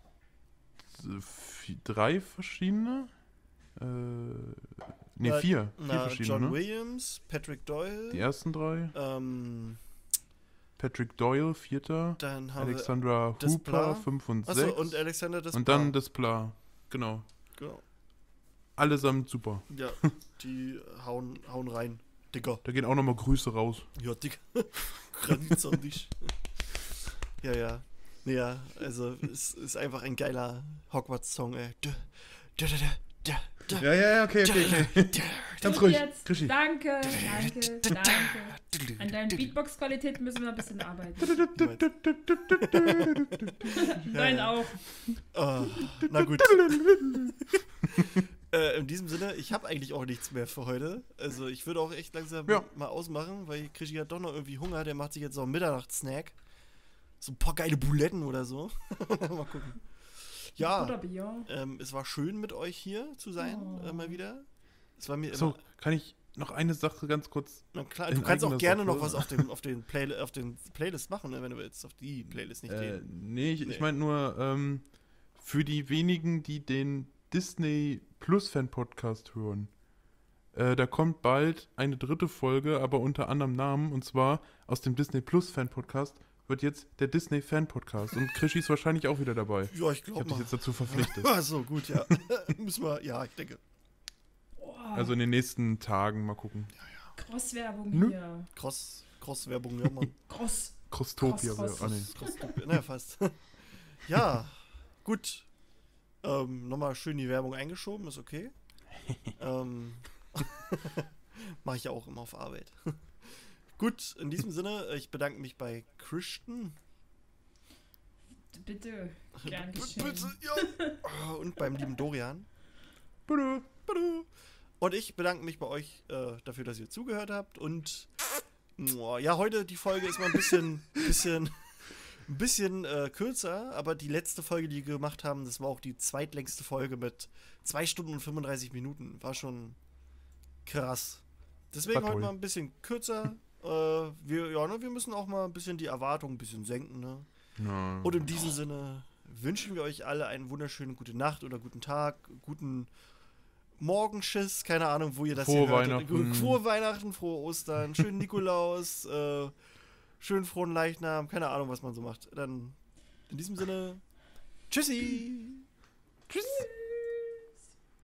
vi- drei verschiedene. Äh, ne, Na, vier. Vier Na, verschiedene, John ne? Williams, Patrick Doyle. Die ersten drei. Ähm, Patrick Doyle, vierter. dann haben Alexandra Desplat. Hooper, fünf und wir. sechs. Achso, und Alexander Desplat. Und dann Desplat. Genau. Genau. Allesamt super. Ja, die hauen, hauen rein. Dicker. Da gehen auch nochmal Grüße raus. Ja, dick. Granit an dich. Ja, ja. Nee, ja, also es ist einfach ein geiler Hogwarts-Song, ey. Dö, dö, dö, dö, dö, Ja, ja, ja, okay, okay, okay. dö, Ganz Und ruhig. jetzt, Krischi. danke, danke, danke. An deinen Beatbox-Qualitäten müssen wir ein bisschen arbeiten. Nein, ja. auch. Oh, na gut. äh, in diesem Sinne, ich habe eigentlich auch nichts mehr für heute. Also ich würde auch echt langsam Ja. mal ausmachen, weil Krischi hat doch noch irgendwie Hunger. Der macht sich jetzt noch einen Mitternachtssnack. So ein paar geile Buletten oder so. Mal gucken. Ja, Butterbier. ähm, es war schön mit euch hier zu sein, Oh. äh, mal wieder. Es war mir So, immer... kann ich noch eine Sache ganz kurz. Na klar, in du kannst auch eigener gerne Sache. noch was auf den, auf den, Play, auf den Playlist machen, ne, wenn du willst. Auf die Playlist, nicht Äh, den. nee, ich, Nee. ich meine nur, ähm, für die wenigen, die den Disney Plus Fan Podcast hören. Äh, da kommt bald eine dritte Folge, aber unter anderem Namen. Und zwar aus dem Disney Plus Fan Podcast wird jetzt der Disney Fan Podcast. Und Krischi ist wahrscheinlich auch wieder dabei. Ja, ich Ich glaube habe dich mal. jetzt dazu verpflichtet. Ach so, gut, ja. Müssen wir, ja, ich denke. Boah, Also in den nächsten Tagen mal gucken. Cross-Werbung Nö. hier. Cross, Cross-Werbung, ja, Mann. Cross. Crostopia. Cross, cross. Ah, nee. Cross, naja, fast. Ja, gut. Ähm, nochmal schön die Werbung eingeschoben, ist okay. ähm, Mache ich ja auch immer auf Arbeit. Gut, in diesem Sinne, ich bedanke mich bei Christian. Bitte. Gern B- geschehen. Bitte, ja. Und beim lieben Dorian. Bitte. Bitte. Und ich bedanke mich bei euch äh, dafür, dass ihr zugehört habt. Und oh, ja, heute die Folge ist mal ein bisschen, bisschen, ein bisschen äh, kürzer, aber die letzte Folge, die wir gemacht haben, das war auch die zweitlängste Folge mit zwei Stunden und fünfunddreißig Minuten. War schon krass. Deswegen War heute toll. mal ein bisschen kürzer. äh, wir, ja, ne, wir müssen auch mal ein bisschen die Erwartungen ein bisschen senken. Ne? Ja. Und in diesem Sinne wünschen wir euch alle einen wunderschönen gute Nacht oder guten Tag, guten Morgenschiss, keine Ahnung, wo ihr das Frohe hier hört. Weihnachten. Frohe Weihnachten, frohe Ostern, schönen Nikolaus, äh, schönen frohen Leichnam, keine Ahnung, was man so macht. Dann in diesem Sinne, tschüssi! Tschüss.